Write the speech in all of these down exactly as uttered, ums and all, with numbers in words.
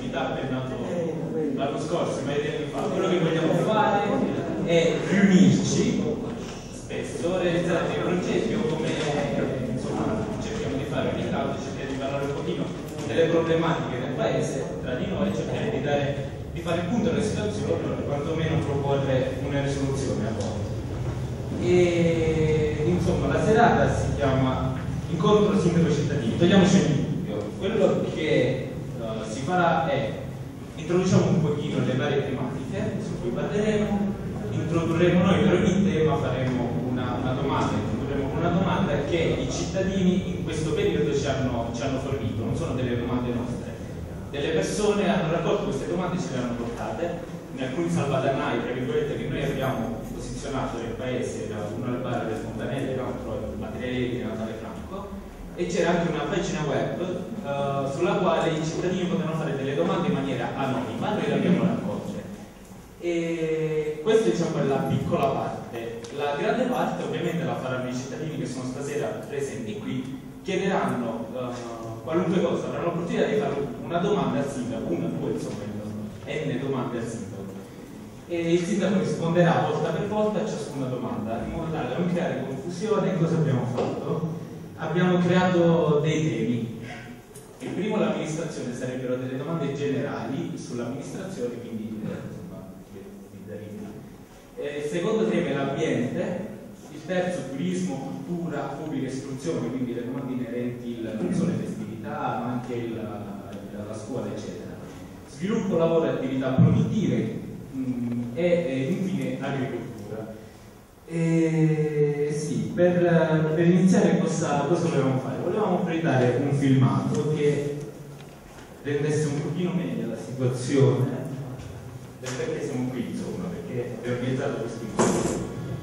attività è nato l'anno scorso, ma quello che vogliamo fare è riunirci spesso, realizzare dei progetti o come insomma cerchiamo di fare ogni tanto, cerchiamo di parlare un pochino delle problematiche del paese tra di noi, cercare di, dare, di fare il punto della situazione o quantomeno proporre una risoluzione a volte. E insomma la serata si chiama Incontro Sindaco Cittadini. Togliamoci ogni dubbio, quello che uh, si farà è introduciamo un pochino le varie tematiche su cui parleremo, introdurremo noi per ogni tema, faremo una, una domanda, introdurremo una domanda che i cittadini in questo periodo ci hanno, ci hanno fornito, non sono delle domande nostre, delle persone hanno raccolto queste domande e ce le hanno portate, in alcuni salvadanai, tra virgolette, che noi abbiamo posizionato nel paese, uno al bar del Fontanelle, l'altro al materiale di Natale Franco, e c'era anche una pagina web uh, sulla quale i cittadini potevano fare delle domande in maniera anonima, noi le abbiamo raccolte. E questa diciamo è la piccola parte. La grande parte ovviamente la faranno i cittadini che sono stasera presenti qui, chiederanno uh, qualunque cosa, avranno l'opportunità di fare una domanda al sindaco, una, due, insomma, n domande al sindaco. E il sindaco risponderà volta per volta a ciascuna domanda, in modo tale da non creare confusione. Cosa abbiamo fatto? Abbiamo creato dei temi. Il primo, l'amministrazione, sarebbero delle domande generali sull'amministrazione, quindi insomma, eh, il secondo tema è l'ambiente, il terzo turismo, cultura, pubblica istruzione, quindi le domande inerenti non solo alle festività ma anche il, la scuola eccetera, sviluppo, lavoro e attività produttive mh, e, e infine agricoltura. E, sì, per, per iniziare cosa, cosa volevamo fare? Volevamo proiettare un filmato che rendesse un pochino meglio la situazione del perché siamo qui, insomma, perché è organizzato questo incontro.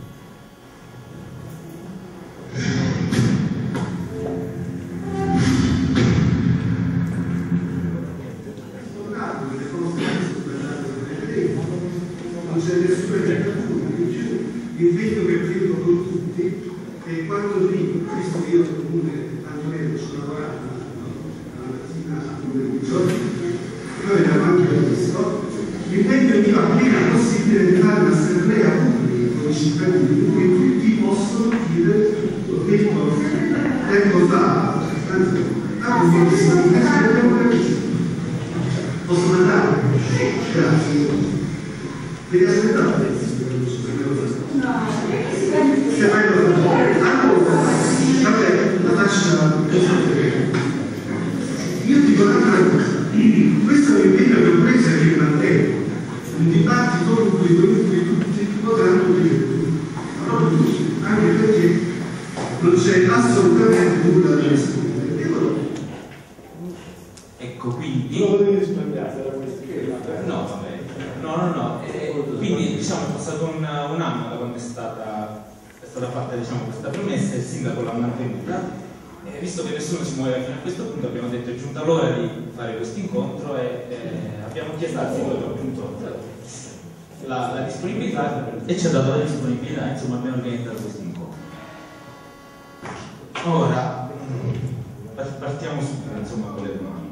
L'impegno che prendo con tutti è quanto prima, visto che io nel comune Antonello sto lavorando alla mattina a pomeriggio, noi abbiamo anche visto, l'impegno mio appena possibile di fare un'assemblea pubblica con i cittadini in cui tutti possono dire tutto. Detto tempo fa, anzi, anche se si posso mandare? Grazie. Devi aspettare. Se vai da allora, vabbè, la lascia. Io dico un'altra cosa, questo è l'impegno che ho preso e che mantengo, un dibattito pubblico in cui tutti potranno dire tutto, ma proprio tutti, anche perché non c'è assolutamente nulla da rispondere. Ecco, quindi non devi risparmiare da questi no, vabbè. No, no, no, e quindi diciamo è passato un, un anno da quando è stata, è stata fatta diciamo, questa promessa e il sindaco l'ha mantenuta, e visto che nessuno si muoveva fino a questo punto abbiamo detto è giunta l'ora di fare questo incontro e eh, abbiamo chiesto al sindaco appunto la, la disponibilità e ci ha dato la disponibilità, insomma abbiamo organizzato questo incontro. Ora partiamo subito insomma con le domande.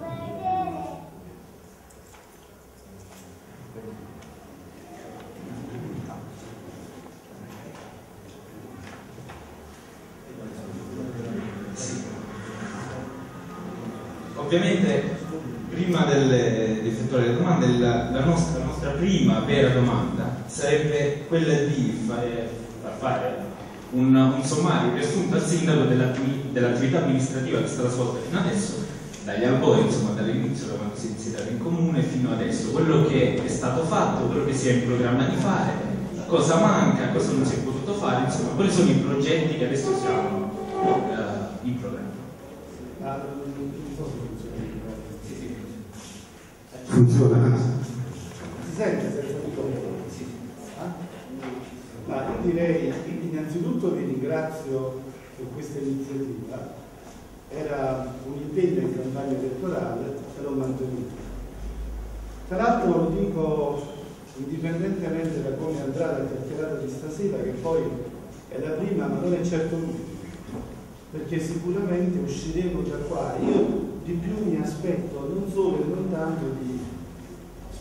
Ovviamente prima delle, di effettuare le domande la, la, nostra, la nostra prima vera domanda sarebbe quella di fare, fare un, un sommario riassunto al sindaco dell'attività amministrativa che è stata svolta fino adesso, dagli albori, insomma dall'inizio da quando si è insediato in comune fino adesso, quello che è stato fatto, quello che si è in programma di fare, cosa manca, cosa non si è potuto fare, insomma quali sono i progetti che adesso siamo uh, in programma. Funziona? Si sente senza microfono? Sì. Ah? Ma io direi innanzitutto vi ringrazio per questa iniziativa, era un impegno in campagna elettorale e l'ho mantenuto. Tra l'altro lo dico indipendentemente da come andrà la chiacchierata di stasera, che poi è la prima ma non è certo l'ultima, perché sicuramente usciremo da qua. Io di più mi aspetto non solo e non tanto di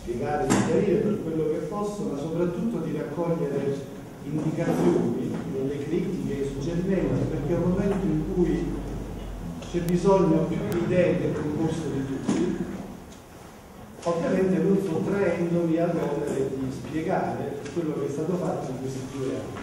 spiegare, di chiarire per quello che posso, ma soprattutto di raccogliere indicazioni, delle critiche, i suggerimenti, perché è un momento in cui c'è bisogno più di idee del concorso di tutti, ovviamente non sottraendomi all'onere di spiegare quello che è stato fatto in questi due anni.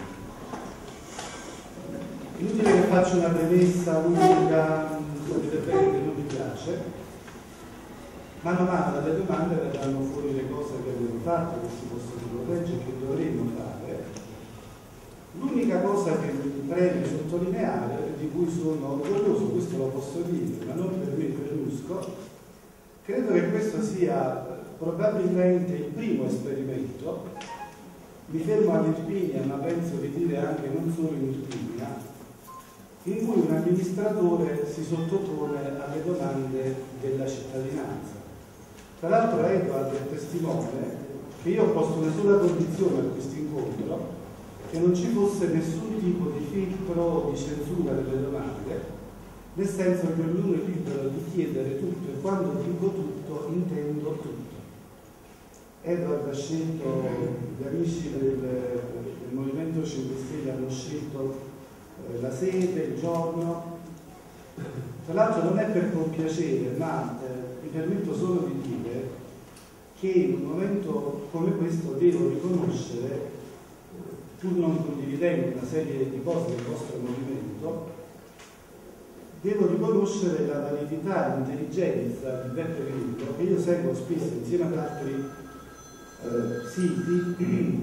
Inutile che faccia una premessa lunga, sapete bene che non mi piace. Mano a mano dalle domande verranno fuori le cose che abbiamo fatto, che si possono correggere, che dovremmo fare. L'unica cosa che mi preme sottolineare, di cui sono orgoglioso, questo lo posso dire, ma non per me per Lusco, credo che questo sia probabilmente il primo esperimento, mi fermo all'Irpinia, ma penso di dire anche non solo in Irpinia, in cui un amministratore si sottopone alle domande della cittadinanza. Tra l'altro Edward è testimone che io ho posto una sola condizione a questo incontro, che non ci fosse nessun tipo di filtro o di censura delle domande, nel senso che ognuno è libero di chiedere tutto, e quando dico tutto intendo tutto. Edward ha scelto, gli amici del, del Movimento cinque Stelle hanno scelto eh, la sede, il giorno. Tra l'altro non è per compiacere, ma eh, mi permetto solo di dire che in un momento come questo devo riconoscere, pur non condividendo una serie di cose del vostro movimento, devo riconoscere la validità e l'intelligenza di Beppe Grillo, che io seguo spesso insieme ad altri eh, siti.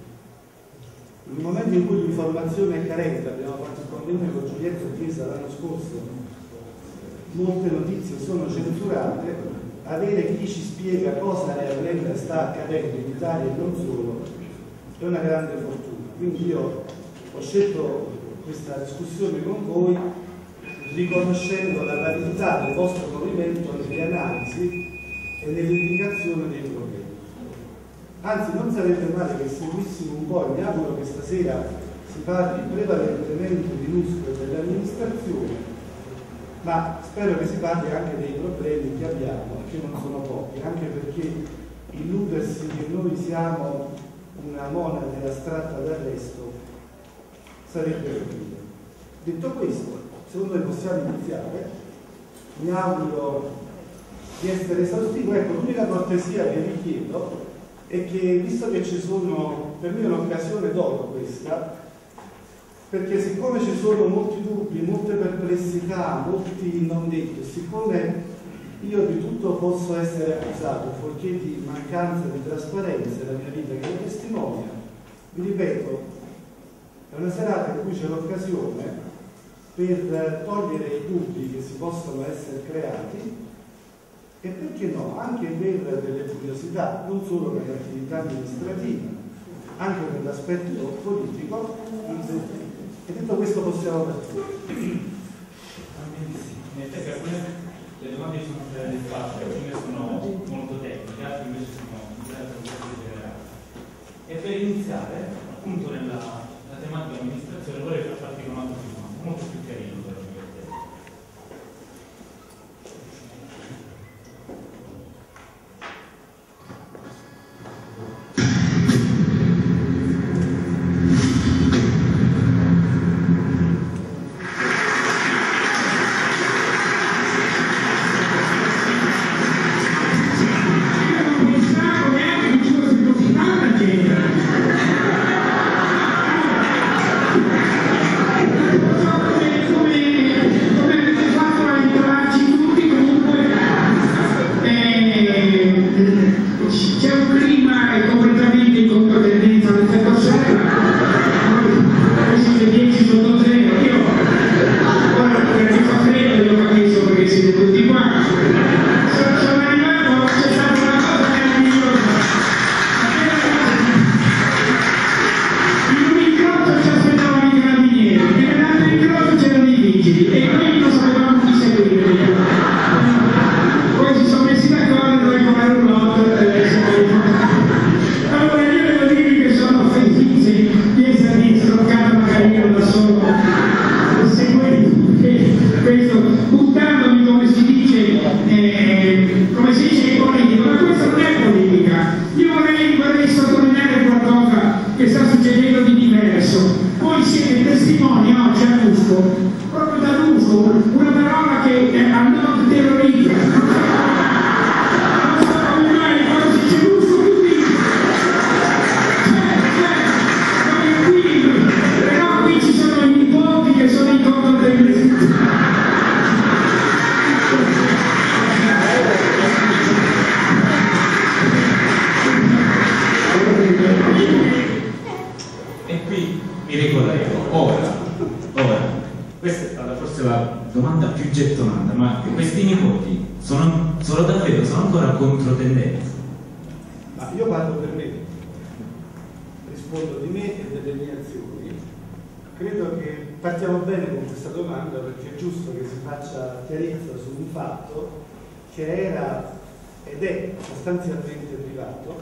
In un momento in cui l'informazione è carente, abbiamo fatto il convegno con Giulietto Chiesa l'anno scorso, molte notizie sono censurate, avere chi ci spiega cosa realmente sta accadendo in Italia e non solo è una grande fortuna. Quindi io ho scelto questa discussione con voi riconoscendo la validità del vostro movimento nelle analisi e nell'indicazione dei problemi. Anzi, non sarebbe male che seguissimo un po', mi auguro che stasera si parli prevalentemente di Lusco e dell'amministrazione, ma spero che si parli anche dei problemi che abbiamo, che non sono pochi, anche perché illudersi che noi siamo una monade astratta d'arresto sarebbe orribile. Detto questo, secondo me possiamo iniziare. Mi auguro di essere esaustivo. Ecco, l'unica cortesia che vi chiedo è che, visto che ci sono, per me è un'occasione d'oro questa, perché siccome ci sono molti dubbi, molte perplessità, molti non detti, siccome io di tutto posso essere accusato, fuorché di mancanza di trasparenza della mia vita che lo testimonia, vi ripeto, è una serata in cui c'è l'occasione per togliere i dubbi che si possono essere creati e, perché no, anche per delle curiosità, non solo per l'attività amministrativa, anche per l'aspetto politico. E detto questo possiamo partire. Le domande sono state fatte, alcune sono molto tecniche, altre invece sono generali. E per iniziare, appunto nella, nella tematica dell'amministrazione, vorrei far partire un altro tema, molto più carino per me. Poi si sono messi d'accordo e come un lot più gettonata, ma questi nipoti sono, sono davvero, sono ancora controtendenza? Ma io parlo per me, rispondo di me e delle mie azioni. Credo che partiamo bene con questa domanda perché è giusto che si faccia chiarezza su un fatto che era ed è sostanzialmente privato,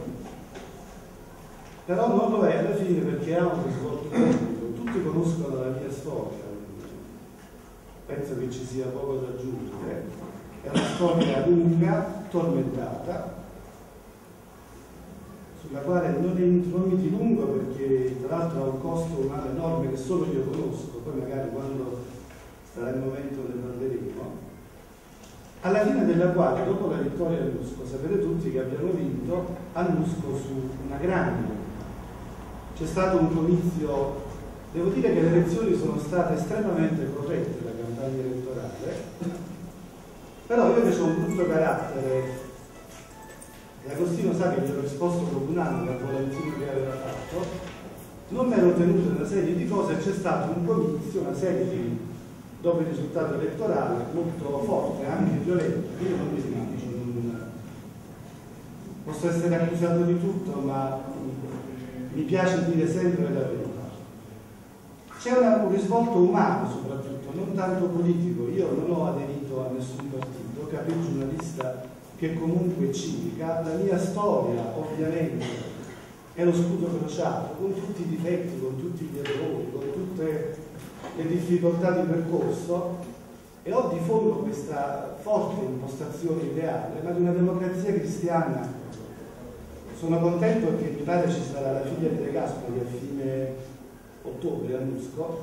però non lo è alla fine perché ha un risvolto pubblico. Tutti conoscono la mia storia, penso che ci sia poco da aggiungere. È una storia lunga, tormentata, sulla quale non, entro, non mi dilungo perché tra l'altro ha un costo umano enorme che solo io conosco, poi magari quando sarà il momento ne parleremo, alla fine della quale, dopo la vittoria a Nusco, sapete tutti che abbiamo vinto a Nusco su una grande. C'è stato un comizio, devo dire che le elezioni sono state estremamente corrette, la campagna elettorale, però io che ho un brutto carattere, e Agostino sa che gli ho risposto dopo un anno dal volantino che aveva fatto, non mi ero tenuto una serie di cose e c'è stato un comizio, una serie di, dopo il risultato elettorale, molto forte, anche violento. Io non mi dimentico, non, posso essere accusato di tutto, ma mi piace dire sempre la verità. C'è un risvolto umano soprattutto, non tanto politico. Io non ho aderito a nessun partito, capito, giornalista che comunque è civica. La mia storia ovviamente è lo scudo crociato, con tutti i difetti, con tutti gli errori, con tutte le difficoltà di percorso, e ho di fondo questa forte impostazione ideale, ma di una democrazia cristiana. Sono contento che mi pare ci sarà la figlia di De Gasperi a fine ottobre a Nusco,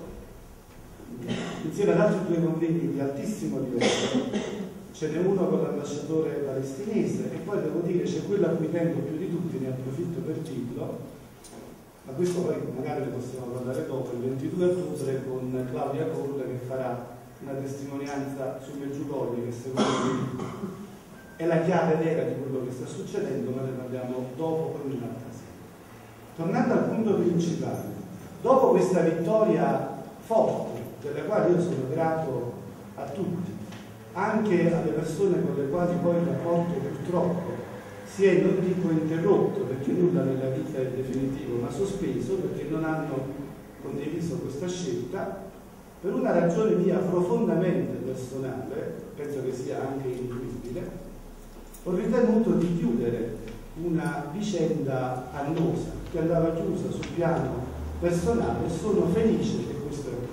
insieme ad altri due convegni di altissimo livello. Ce n'è uno con l'ambasciatore palestinese e poi devo dire c'è quello a cui tengo più di tutti, ne approfitto per dirlo, ma questo poi magari ne possiamo parlare dopo, il ventidue ottobre con Claudia Colla che farà una testimonianza su Meggiugorie che secondo me è la chiave vera di quello che sta succedendo, ma ne parliamo dopo con un'altra sera. Tornando al punto principale, dopo questa vittoria forte, della quale io sono grato a tutti, anche alle persone con le quali poi il rapporto purtroppo si è, non dico interrotto, perché nulla nella vita è definitivo, ma sospeso, perché non hanno condiviso questa scelta, per una ragione mia profondamente personale, penso che sia anche intuibile, ho ritenuto di chiudere una vicenda annosa che andava chiusa sul piano personale e sono felice che questo è avvenuto.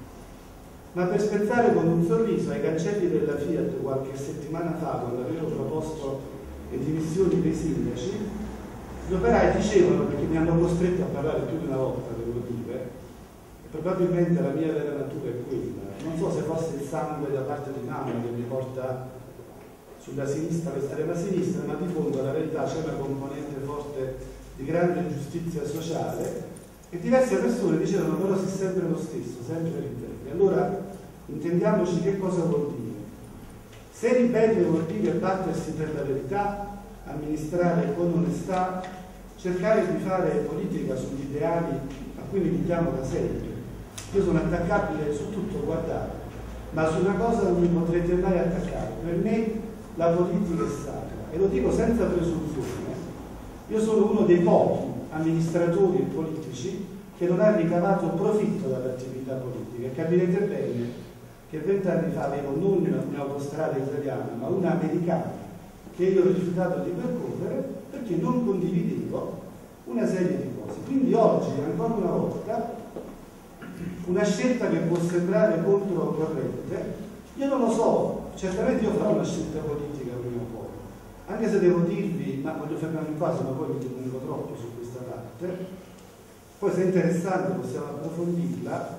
Ma per spezzare con un sorriso ai cancelli della Fiat qualche settimana fa, quando avevo proposto le dimissioni dei sindaci, gli operai dicevano, perché mi hanno costretto a parlare più di una volta, devo dire, e probabilmente la mia vera natura è quella, non so se fosse il sangue da parte di mamma che mi porta sulla sinistra, l'estrema sinistra, ma di fondo la verità c'è una componente forte di grande giustizia sociale, e diverse persone dicevano però sei sempre lo stesso, sempre ribelle. Allora intendiamoci che cosa vuol dire. Se ribelle vuol dire battersi per la verità, amministrare con onestà, cercare di fare politica sugli ideali a cui mi chiamo da sempre. Io sono attaccabile su tutto, guardate, ma su una cosa non mi potrete mai attaccare. Per me la politica è sacra, e lo dico senza presunzione. Io sono uno dei pochi amministratori e politici che non ha ricavato profitto dall'attività politica, e capirete bene che vent'anni fa avevo non un'autostrada italiana, ma una americana che io ho rifiutato di percorrere perché non condividevo una serie di cose. Quindi oggi, ancora una volta, una scelta che può sembrare controcorrente, io non lo so, certamente io farò una scelta politica prima o poi, anche se devo dirvi, ma voglio fermarmi qua, se no poi mi dilungo troppo su questa parte, poi se è interessante possiamo approfondirla.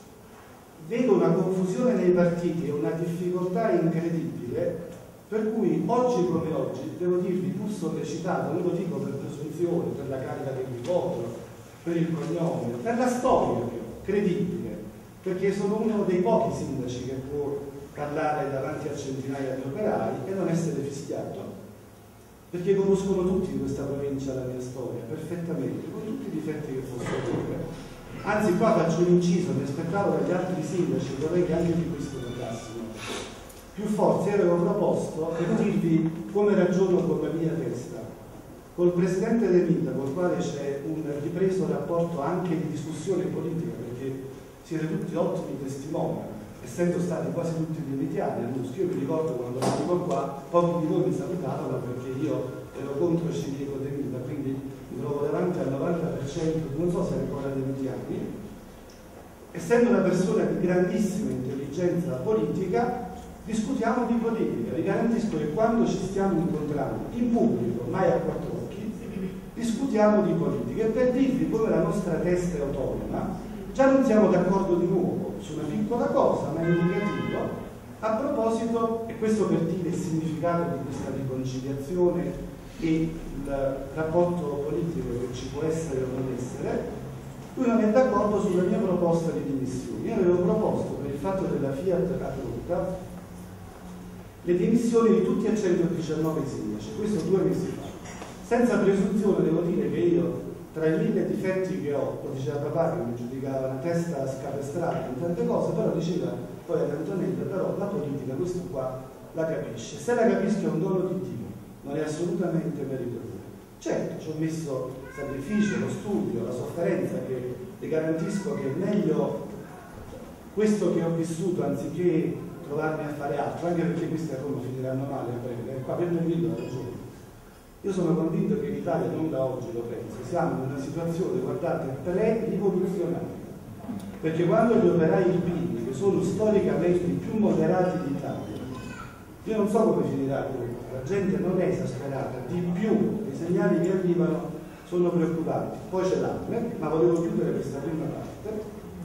Vedo una confusione nei partiti e una difficoltà incredibile, per cui oggi come oggi, devo dirvi, pur sollecitato, non lo dico per presunzione, per la carica che mi voto, per il cognome, per la storia che ho, credibile, perché sono uno dei pochi sindaci che può parlare davanti a centinaia di operai e non essere fischiato, perché conoscono tutti in questa provincia la mia storia perfettamente, con tutti i difetti che posso avere. Anzi, qua faccio un inciso, mi aspettavo dagli altri sindaci, vorrei che anche di questo parlassimo. più forze io avevo proposto per dirvi come ragiono con la mia testa. Col presidente De Mita, col quale c'è un ripreso rapporto anche di discussione politica, perché siete tutti ottimi testimoni, essendo stati quasi tutti militari a Muschi. Io mi ricordo quando arrivo qua, pochi di voi mi salutavano perché io ero contro Cirico De Mita, quindi mi trovo davanti al novanta per cento, non so se ancora dei militari. Essendo una persona di grandissima intelligenza politica, discutiamo di politica. Vi garantisco che quando ci stiamo incontrando in pubblico, mai a quattro occhi, discutiamo di politica. E per dirvi come la nostra testa è autonoma, già non siamo d'accordo di nuovo su una piccola cosa, ma in negativo, a proposito, e questo per dire il significato di questa riconciliazione e il rapporto politico che ci può essere o non essere. Lui non è d'accordo sulla mia proposta di dimissioni. Io avevo proposto, per il fatto della Fiat caduta, le dimissioni di tutti e centodiciannove sindaci, questo due mesi fa. Senza presunzione devo dire che io, tra i mille difetti che ho, lo diceva papà che mi giudicava una testa scapestrata in tante cose, però diceva poi attentamente, però la politica questo qua la capisce. Se la capisco è un dono di Dio, non è assolutamente merito mio. Certo, ci ho messo sacrificio, lo studio, la sofferenza, che vi garantisco che è meglio questo che ho vissuto anziché trovarmi a fare altro, anche perché queste a Roma finiranno male a breve. Qua per me ho ragione. Io sono convinto che in Italia, non da oggi lo penso, siamo in una situazione, guardate, pre-rivoluzionaria. Perché quando gli operai alpini, che sono storicamente i più moderati d'Italia, io non so come finirà questo, la gente non è esasperata, di più i segnali che arrivano sono preoccupanti. Poi c'è l'Arme, ma volevo chiudere questa prima parte.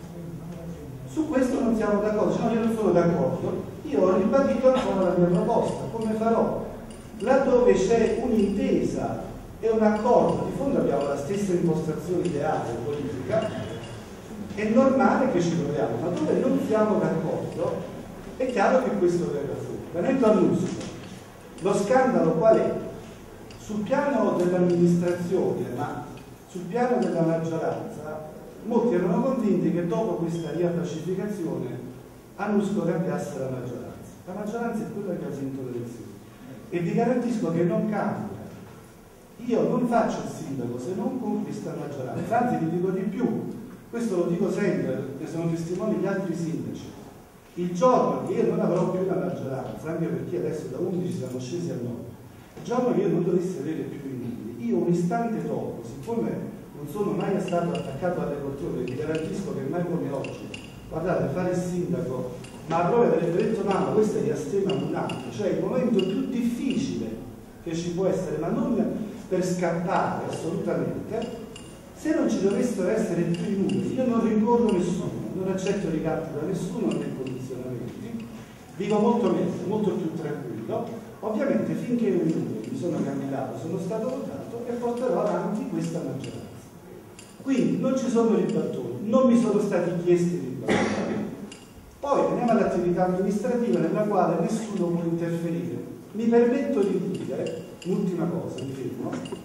Su questo non siamo d'accordo, se no io non sono d'accordo. Io ho ribadito ancora la mia proposta, come farò? Laddove c'è un'intesa e un accordo, di fondo abbiamo la stessa impostazione ideale politica, è normale che ci troviamo, ma dove non siamo d'accordo è chiaro che questo verrà fuori. Venendo a Musco, lo scandalo qual è? Sul piano dell'amministrazione, ma sul piano della maggioranza, molti erano convinti che dopo questa riappacificazione a Musco cambiasse la maggioranza. La maggioranza è quella che ha vinto le elezioni. E vi garantisco che non cambia. Io non faccio il sindaco se non con questa maggioranza, anzi vi dico di più, questo lo dico sempre, ne sono testimoni gli altri sindaci. Il giorno che io non avrò più la maggioranza, anche perché adesso da undici siamo scesi a nove, il giorno che io non dovessi avere più i numeri, io un istante dopo, siccome non sono mai stato attaccato alle poltrone, vi garantisco che mai come oggi, guardate, fare il sindaco, ma proprio avrebbe detto mamma, questo è di astema un altro, cioè il momento più difficile che ci può essere, ma non per scappare assolutamente. Se non ci dovessero essere più i numeri, io non rincorro nessuno, non accetto ricatti da nessuno né condizionamenti, vivo molto meglio, molto più tranquillo. Ovviamente finché io mi sono candidato, sono stato votato e porterò avanti questa maggioranza. Quindi non ci sono ribaltoni, non mi sono stati chiesti ribaltoni. Poi veniamo all'attività amministrativa nella quale nessuno può interferire. Mi permetto di dire, l'ultima cosa, mi fermo.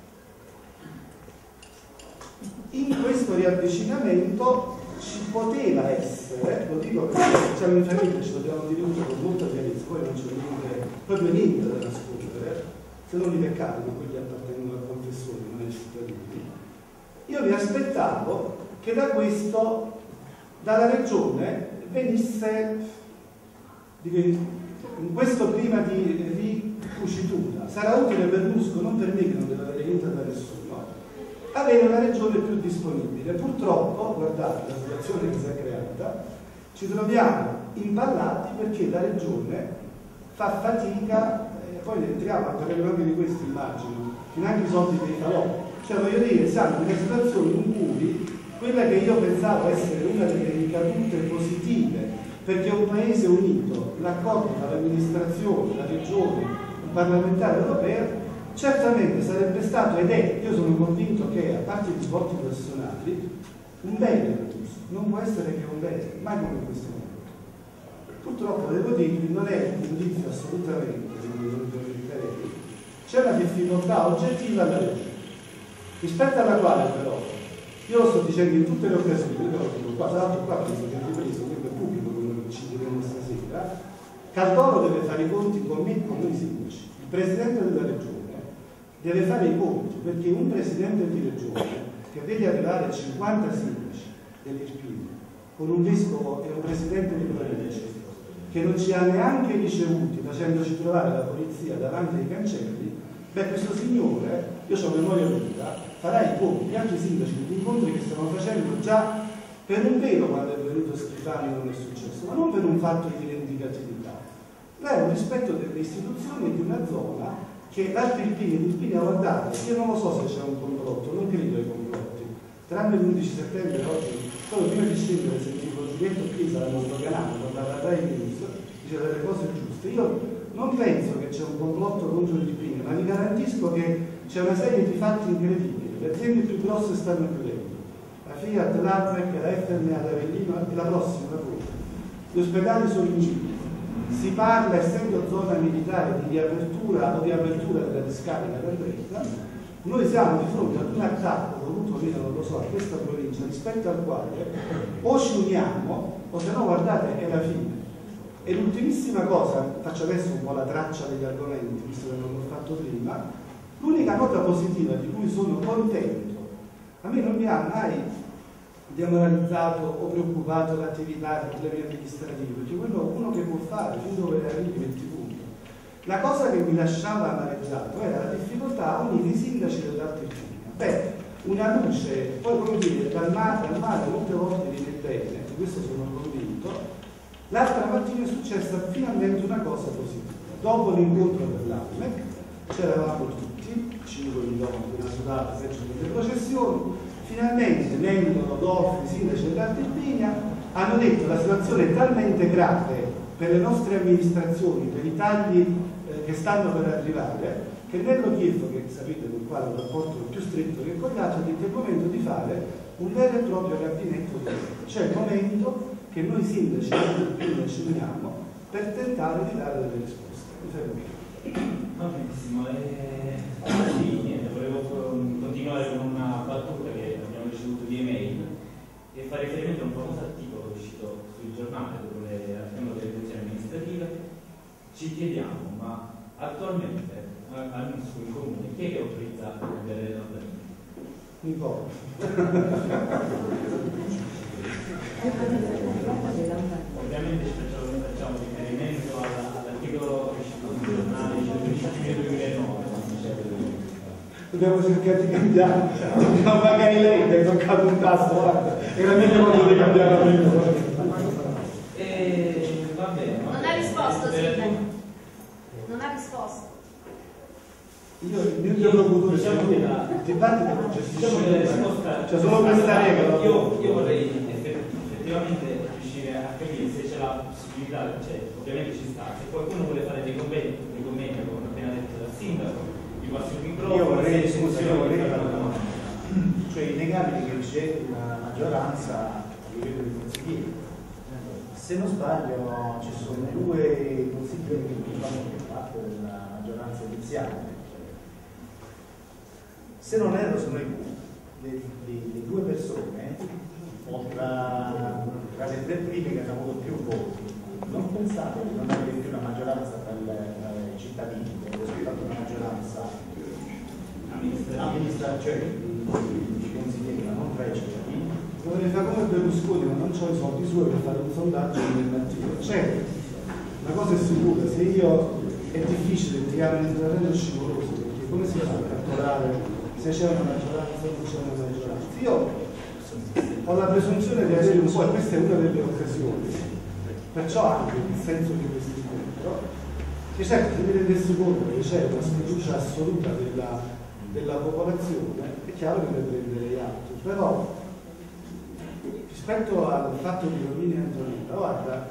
In questo riavvicinamento ci poteva essere, lo dico perché siamo in famiglia, ci dobbiamo dire tutto con molta chiarezza, poi non c'è niente, proprio niente da nascondere, se non i peccati, ma quelli appartengono al confessore, non ai cittadini. Io mi aspettavo che da questo, dalla regione, venisse, in questo clima di ricucitura, sarà utile per Musco, non per me che non deve avere niente da nessuno, avere una regione più disponibile. Purtroppo, guardate la situazione che si è creata, ci troviamo imballati perché la regione fa fatica, e poi entriamo a parlare anche di questo, immagino, neanche i soldi dei falò. Cioè voglio dire, siamo in una situazione in cui quella che io pensavo essere una delle ricadute positive, perché un paese unito, l'accordo tra l'amministrazione, la regione, il parlamentare europeo, certamente sarebbe stato ed è, io sono convinto che, a parte gli svolti personali, un bene per tutti, non può essere che un bene, mai come in questo momento. Purtroppo devo dirvi, non è un giudizio assolutamente, c'è una difficoltà oggettiva alla legge, rispetto alla quale però, io lo sto dicendo in tutte le occasioni, io lo dico qua, tra l'altro qua penso che è ripreso, quindi è pubblico quello che ci diremo stasera, Caldoro deve fare i conti con me e con noi sindaci. Il presidente della regione deve fare i conti, perché un presidente di regione che vede arrivare cinquanta sindaci dell'Irpino con un vescovo e un presidente di provincia che non ci ha neanche ricevuti facendoci trovare la polizia davanti ai cancelli, beh, questo signore, io ho memoria lunga, farà i conti di altri sindaci degli incontri che stiamo facendo già per un vero quando è venuto Schifani non è successo, ma non per un fatto di vendicatività, per un rispetto delle istituzioni di una zona che l'altro Irpini, Irpini, guardate, io non lo so se c'è un complotto, non credo ai complotti, tranne l'undici settembre oggi, solo prima di scendere sentivo Giulietto Chiesa, l'hanno sdoganato, guardava Rai News, diceva delle cose giuste. Io non penso che c'è un complotto contro l'Irpini, ma vi garantisco che c'è una serie di fatti incredibili. Le aziende più grosse stanno chiudendo, la Fiat, l'Armec, la F M A, l'Avellino e la prossima pure. Gli ospedali sono in giro. Si parla, essendo zona militare, di riapertura o di apertura della discarica del Brenta. Noi siamo di fronte ad un attacco voluto, io non lo so, a questa provincia, rispetto al quale o ci uniamo o se no guardate è la fine. E l'ultimissima cosa, faccio adesso un po' la traccia degli argomenti, visto che non l'ho fatto prima, l'unica nota positiva di cui sono contento, a me non mi ha mai demoralizzato o preoccupato l'attività delle mie amministrative, perché quello uno che può fare, fin dove arrivi venti punti. La cosa che mi lasciava amareggiato era la difficoltà a unire i sindaci dell'Alta Irpinia. Beh, una luce, poi come dire, dal mare, dal mare molte volte viene bene, di questo sono convinto. L'altra mattina è successa finalmente una cosa positiva. Dopo l'incontro dell'A M E c'eravamo tutti, cinque chilometri, una sudata, peggio delle processioni. Finalmente Nello, Rodolfi, sindaci dell'Alta Irpinia hanno detto che la situazione è talmente grave per le nostre amministrazioni, per i tagli eh, che stanno per arrivare, che Nello Chievo, che sapete con il quale ho un rapporto più stretto che con gli altri, ha detto che è il momento di fare un vero e proprio gabinetto di lavoro. Cioè il momento che noi sindaci dell'Alta Irpinia ci uniamo per tentare di dare delle risposte. Va benissimo, e sì, niente, volevo continuare con una battuta che abbiamo ricevuto di email e fare riferimento a un famoso articolo uscito sul giornale dove al tema delle elezioni amministrative ci chiediamo, ma attualmente al nostro comune chi è che autorizza a cambiare la planina? Un po'. Ovviamente facciamo, facciamo riferimento all'articolo sul giornale del duemilanove. Dobbiamo cercare di cambiare, dobbiamo magari lei che hai toccato un tasto, guarda, era meglio modo di cambiare la prima. E va bene. Non ha risposto, Sindaco. Non ha risposto. Io il mio interlocutore, diciamo che la, il dibattito non gestisce, diciamo che la risposta, cioè solo questa regola. Io, io vorrei effettivamente riuscire a capire se c'è la possibilità, cioè ovviamente ci sta, se qualcuno vuole fare dei commenti, dei commenti come appena detto dal sindaco. Io vorrei, scusi, io vorrei fare una domanda. Cioè è innegabile che c'è una maggioranza a livello di consiglieri. Se non sbaglio ci sono due consiglieri che fanno parte della maggioranza iniziale. Se non erro sono i le, le, le due persone tra, tra le tre prime che hanno avuto più voti. Non pensate di non avere più una maggioranza tra i cittadini, perché si è fatta una maggioranza amministrativa, cioè di consiglieri, ma non tra i cittadini. Dovrei fare come Berlusconi, ma non ho i soldi suoi per fare un sondaggio governativo. Certo, una cosa è sicura, se io è difficile tirare nel terreno scivoloso, perché come si fa a calcolare se c'è una maggioranza o non c'è una maggioranza? Io ho la presunzione di avere un po', e questa è una delle occasioni, perciò anche il senso di questo incontro, che certo se mi rendessi conto che c'è una sfiducia assoluta della, della popolazione, è chiaro che ne prenderei atto, però rispetto al fatto di Romina e Antonella, guarda,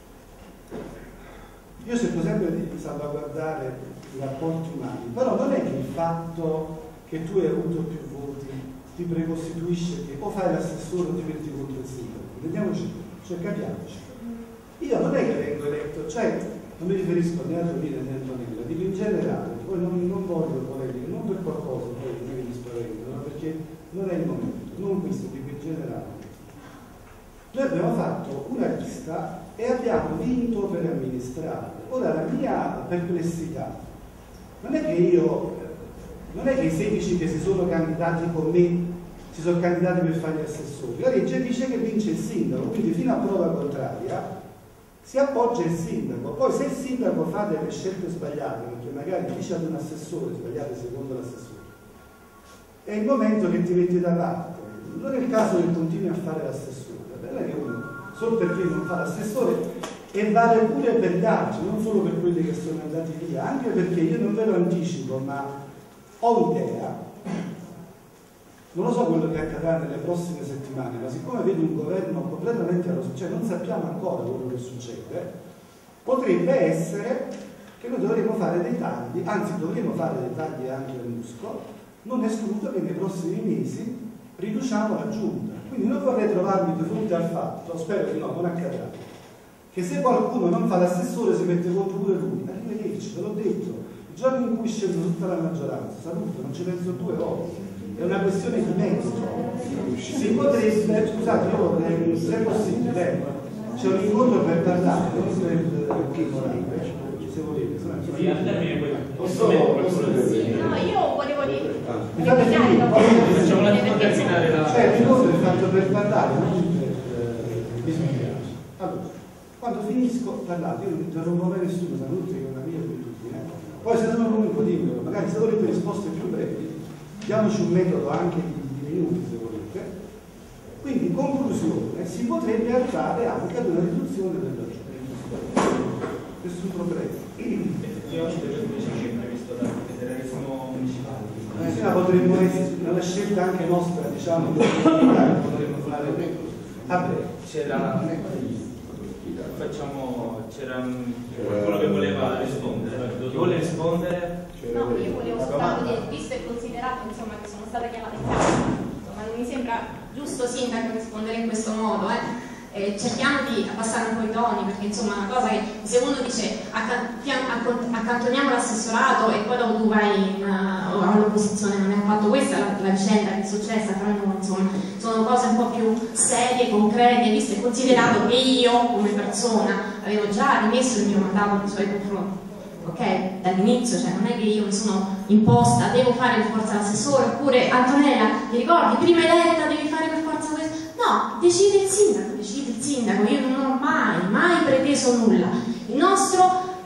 io cerco sempre di salvaguardare i rapporti umani, però non è che il fatto che tu hai avuto più voti ti precostituisce che o fai l'assessore o ti metti contro il sindaco, vediamoci, cioè capiamoci. Io non è che vengo eletto, cioè non mi riferisco né a Romina né a Antonella, dico in generale, poi non, non voglio polemiche, non per qualcosa, poi non mi spavento, ma perché non è il momento, non questo, dico in generale. Noi abbiamo fatto una lista e abbiamo vinto per amministrare. Ora la mia perplessità non è che io, non è che i sedici che si sono candidati con me si sono candidati per fare gli assessori. La legge dice che vince il sindaco, quindi fino a prova contraria si appoggia il sindaco. Poi se il sindaco fa delle scelte sbagliate, perché magari dice ad un assessore sbagliate secondo l'assessore, è il momento che ti metti da parte. Non è il caso che continui a fare l'assessore, non è che uno solo perché non fa l'assessore, e vale pure per gli altri, non solo per quelli che sono andati via, anche perché io non ve lo anticipo, ma ho idea, non lo so quello che accadrà nelle prossime settimane, ma siccome vedo un governo completamente allo cioè non sappiamo ancora quello che succede, potrebbe essere che noi dovremo fare dei tagli, anzi dovremo fare dei tagli anche al musco, non escludo che nei prossimi mesi riduciamo la giunta. Quindi non vorrei trovarmi di fronte al fatto, spero che no, non accadrà, che se qualcuno non fa l'assessore si mette contro pure lui. Arrivederci, ve l'ho detto, il giorno in cui scelgo tutta la maggioranza, saluto, non ci penso due volte. È una questione di mezzo. Si potrebbe, scusate, io vorrei, se è possibile, c'è un incontro per parlare, non per chiamare, se volete. Sì, al termine poi posso No, io volevo dire. Mi fate finire? Facciamo un attimo terminare la... Cioè, l'incontro è fatto per parlare, non per bisogna. Allora, quando finisco parlate, io non interrompo mai nessuno, sono tutti che è una mia abitudine. Poi se sono lungo dimmelo, magari se volete risposte più brevi, diamoci un metodo anche di minuti se volete. Quindi in conclusione si potrebbe arrivare anche ad una riduzione della giunta. Nessun problema. Effettivamente questo invece è previsto dal federalismo municipale. Eh, sì, ma potremmo essere una scelta anche nostra, diciamo, potremmo fare a breve. C'era facciamo c'era qualcuno che voleva rispondere. Chi vuole rispondere? No, io volevo soltanto dire, visto e considerato insomma, che sono stata chiamata in causa, insomma, non mi sembra giusto sindaco rispondere in questo modo, eh. Eh, cerchiamo di abbassare un po' i toni, perché insomma è una cosa che se uno dice accantoniamo l'assessorato e poi dopo tu vai in, uh, all'opposizione, non è affatto questa la, la vicenda che è successa tra noi, insomma sono cose un po' più serie, concrete, visto e considerato che io come persona avevo già rimesso il mio mandato nei suoi confronti, ok? Dall'inizio, cioè non è che io mi sono imposta, devo fare per forza l'assessore, oppure Antonella, ti ricordi, prima eletta devi fare per forza questo? No, decide il sindaco, decide il sindaco, io non ho mai, mai preteso nulla. Il nostro,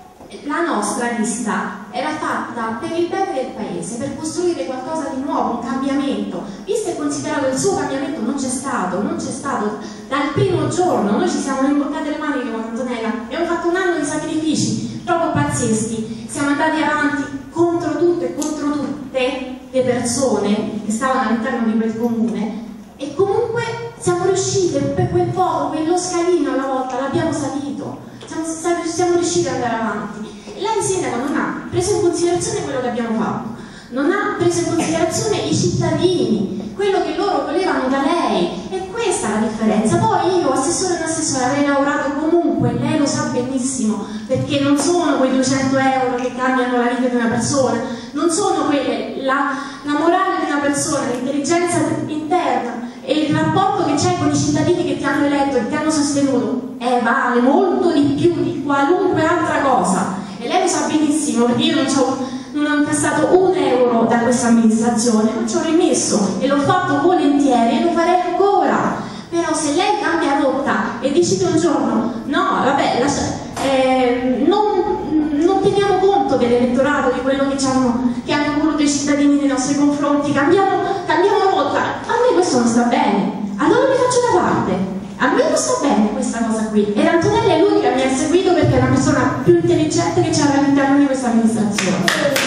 la nostra lista era fatta per il bene del paese, per costruire qualcosa di nuovo, un cambiamento. Visto e considerato che il suo cambiamento non c'è stato, non c'è stato dal primo giorno, noi ci siamo rimboccate le maniche con Antonella, abbiamo fatto un anno di sacrifici proprio pazzeschi, siamo andati avanti contro tutto e contro tutte le persone che stavano all'interno di quel comune e comunque siamo riusciti, per quel poco, quello scalino alla volta l'abbiamo salito, siamo, siamo riusciti ad andare avanti. E lei, sindaco, non ha preso in considerazione quello che abbiamo fatto, non ha preso in considerazione i cittadini, quello che loro volevano da lei, e questa è la differenza. Poi io, assessore e non assessore, avrei lavorato comunque, lei lo sa benissimo, perché non sono quei duecento euro che cambiano la vita di una persona, non sono quelle, la, la morale di una persona, l'intelligenza interna e il rapporto che c'è con i cittadini che ti hanno eletto e ti hanno sostenuto, eh, vale molto di più di qualunque altra cosa, e lei lo sa benissimo, perché io non ho non ho incassato un euro da questa amministrazione, ma ci ho rimesso e l'ho fatto volentieri e lo farei ancora. Però se lei cambia rotta e decide un giorno no, vabbè, la, eh, non, non teniamo conto dell'elettorato, di quello che, ci hanno, che hanno voluto i cittadini nei nostri confronti, cambiamo, cambiamo rotta, a me questo non sta bene, allora mi faccio da parte. A me non sta bene questa cosa qui, e Antonella è l'unica che mi ha seguito perché è la persona più intelligente che c'era all'interno di questa amministrazione.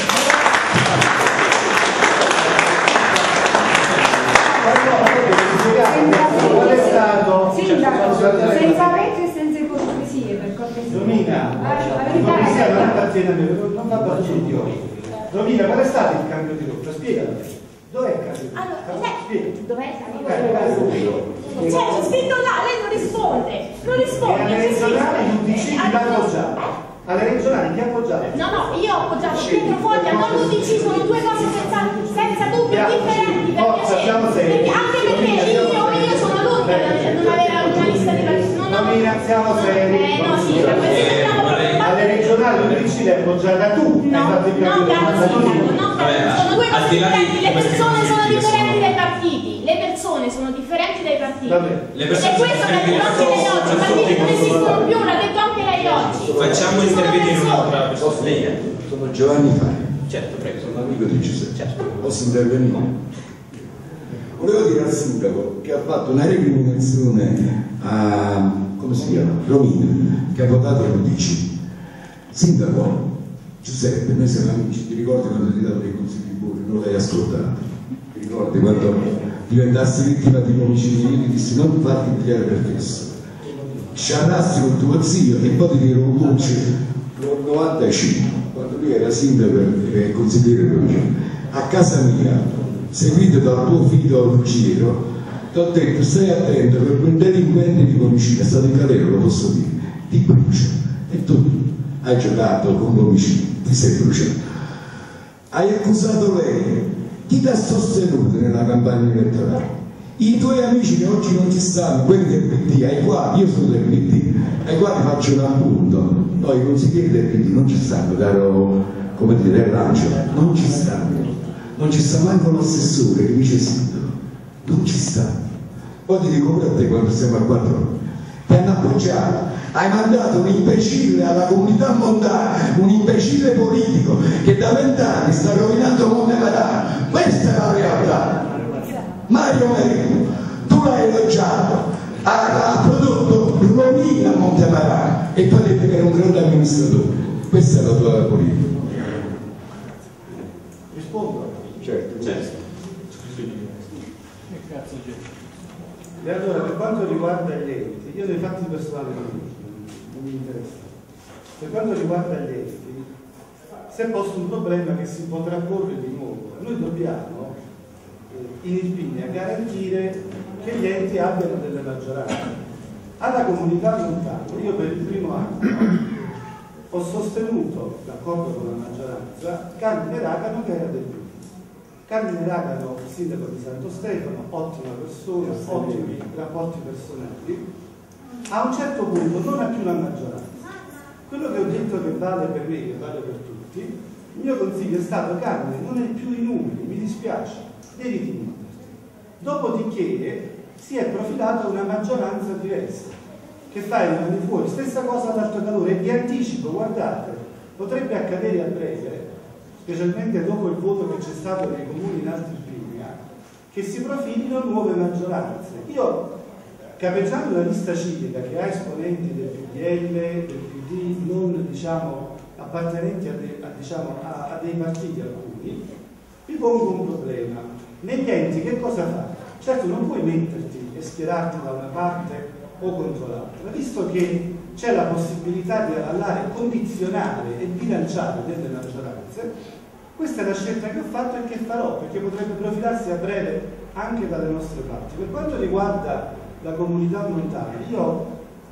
Qual è stato? Sindaco, senza prezzi e senza ipocrisie, per cortesia. Romina, l'ipocrisia non appartiene a me, non fa parte di oggi. Romina, qual è stato il cambio di rotta? Spiegalo. Dov'è il cambio di rotta? Allora, dov'è il cambio di rotta? C'è, c'è scritto là, lei non risponde, non risponde. E alle regionali gli U D C ti appoggiate. Alle regionali ti appoggiate. No, no, io ho appoggiato Pietro Foglia, non l'U D C, sono due cose senza, senza dubbio differenti, per piacere. Perché, anche perché io, io sono l'unica a non avere una lista di partiti. Non ho, siamo seri. Eh no, sì, per questo alle regionali l'U D C l'hai appoggiata tu, no, hai fatto il no, caro sindaco, no, Vabbè, sono due al cose di là di differenti, le queste persone sono critiche differenti sono- dai partiti, le persone sono differenti dai partiti. Vabbè. Le E persone questo sono l'ha detto anche lei oggi, i partiti non esistono più, l'ha detto anche lei oggi. Facciamo Ci sono intervenire persone. un'altra persona. Lei è? Sono Giovanni Fari, Certo, prego. sono amico di Giuseppe. Certo. Posso intervenire? Volevo dire al sindaco che ha fatto una recriminazione a, come si chiama? Romina, che ha votato l'U D C. Sindaco, Giuseppe, noi siamo amici, ti ricordi quando ti dato dei consigli buoni? Non l'hai ascoltato. Ti ricordi quando diventassi vittima di un omicidio? Io ti dissi non farti pigliare per questo. Sciarrassi con tuo zio e poi ti dirò un voce nel novantacinque, quando lui era sindaco e consigliere provinciale. A casa mia, seguito dal tuo figlio Ruggiero, ti ho detto stai attento perché un delinquente di omicidio è stato in galera, lo posso dire, ti brucia. E tu hai giocato con l'omicidio, ti sei bruciato. Hai accusato lei, chi ti ha sostenuto nella campagna elettorale? I tuoi amici che oggi non ci stanno, quelli del P D, ai quali, io sono del P D, ai quali faccio un appunto. No, i consiglieri del P D non ci stanno, caro, come dire, Lancio, non ci stanno. Non ci sta manco l'assessore che vice sindaco, non ci sta. Poi ti dico pure a te quando siamo a quattro, ti hanno appoggiato, hai mandato un imbecille alla comunità montana, un imbecille politico che da vent'anni sta rovinando Montemarano. Questa è la realtà. Mario Marino, tu l'hai elogiato, ha, ha prodotto rovina a Montemarano e poi detto che è un grande amministratore. Questa è la tua politica. Rispondo? Certo, Certo. E allora, per quanto riguarda gli enti, io dei fatti personali non, non mi interessa. Per quanto riguarda gli enti, si è posto un problema che si potrà porre di nuovo. Noi dobbiamo eh, in Irpinia garantire che gli enti abbiano delle maggioranze. Alla comunità montana, io per il primo anno ho sostenuto, d'accordo con la maggioranza, Carmine Ragano che era del P D. Carmine Ragano, sindaco di Santo Stefano, ottima persona, ottimi rapporti personali, a un certo punto non ha più la maggioranza. Quello che ho detto che vale per me, che vale per tutti, il mio consiglio è stato: Carmine, non hai più i numeri, mi dispiace, devi dimetterti. Dopodiché si è profilata una maggioranza diversa, che fa i mani fuori, stessa cosa ad Alto Calore, e vi anticipo, guardate, potrebbe accadere a breve, specialmente dopo il voto che c'è stato nei comuni in Alta Irpinia, che si profilino nuove maggioranze. Io, capeggiando la lista civica che ha esponenti del P D L, del P D, non diciamo appartenenti a, de, a, diciamo, a, a dei partiti alcuni, vi pongo un problema. Negli enti che cosa fai? Certo non puoi metterti e schierarti da una parte o contro l'altra, visto che c'è la possibilità di avallare, condizionare e bilanciare delle maggioranze. Questa è la scelta che ho fatto e che farò, perché potrebbe profilarsi a breve anche dalle nostre parti. Per quanto riguarda la comunità montana, io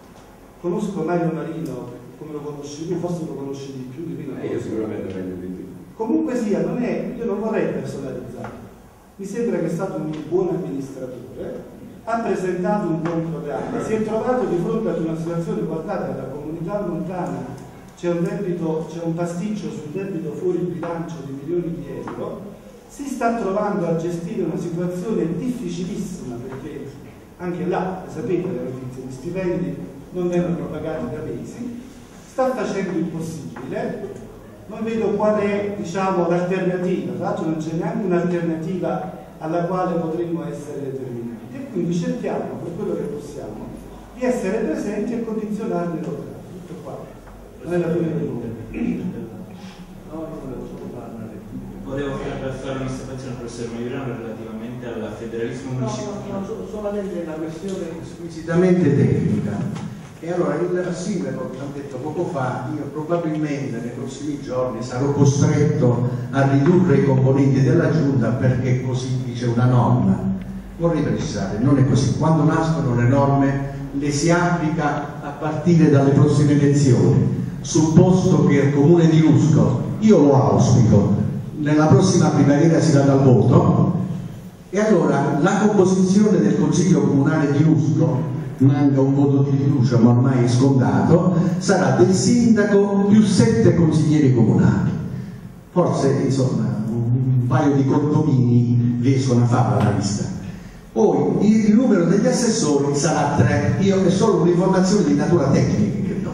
conosco Mario Marino, come lo conosci tu, forse lo conosci di più di me. Eh, io sicuramente meglio di te. Comunque sia, non è, io non vorrei personalizzare. Mi sembra che è stato un buon amministratore, ha presentato un buon programma, si è trovato di fronte ad una situazione, guardate, la comunità montana c'è un debito, c'è un pasticcio sul debito fuori bilancio di milioni di euro, si sta trovando a gestire una situazione difficilissima, perché anche là, sapete le notizie, gli stipendi non vengono pagati da mesi, sta facendo il possibile, non vedo qual è, diciamo, l'alternativa, tra l'altro non c'è neanche un'alternativa alla quale potremmo essere determinati, e quindi cerchiamo, per quello che possiamo, di essere presenti e condizionarli l'operato. Tutto qua. Non è la fine del mondo. No, io volevo solo parlare. Volevo fare un'osservazione al professor Maiorano relativamente al federalismo No, municipale. no, no, solamente una questione squisitamente tecnica. E allora il sindaco, che ho detto poco fa, io probabilmente nei prossimi giorni sarò costretto a ridurre i componenti della giunta, perché così dice una norma. Vorrei precisare, non è così. Quando nascono le norme le si applica a partire dalle prossime elezioni. Sul posto che il comune di Lusco, io lo auspico, nella prossima primavera si vada al voto, e allora la composizione del consiglio comunale di Lusco manca un voto di fiducia ma ormai è scontato, sarà del sindaco più sette consiglieri comunali. Forse insomma un paio di condomini riescono a farla la lista. Poi il numero degli assessori sarà tre. Io è solo un'informazione di natura tecnica che do.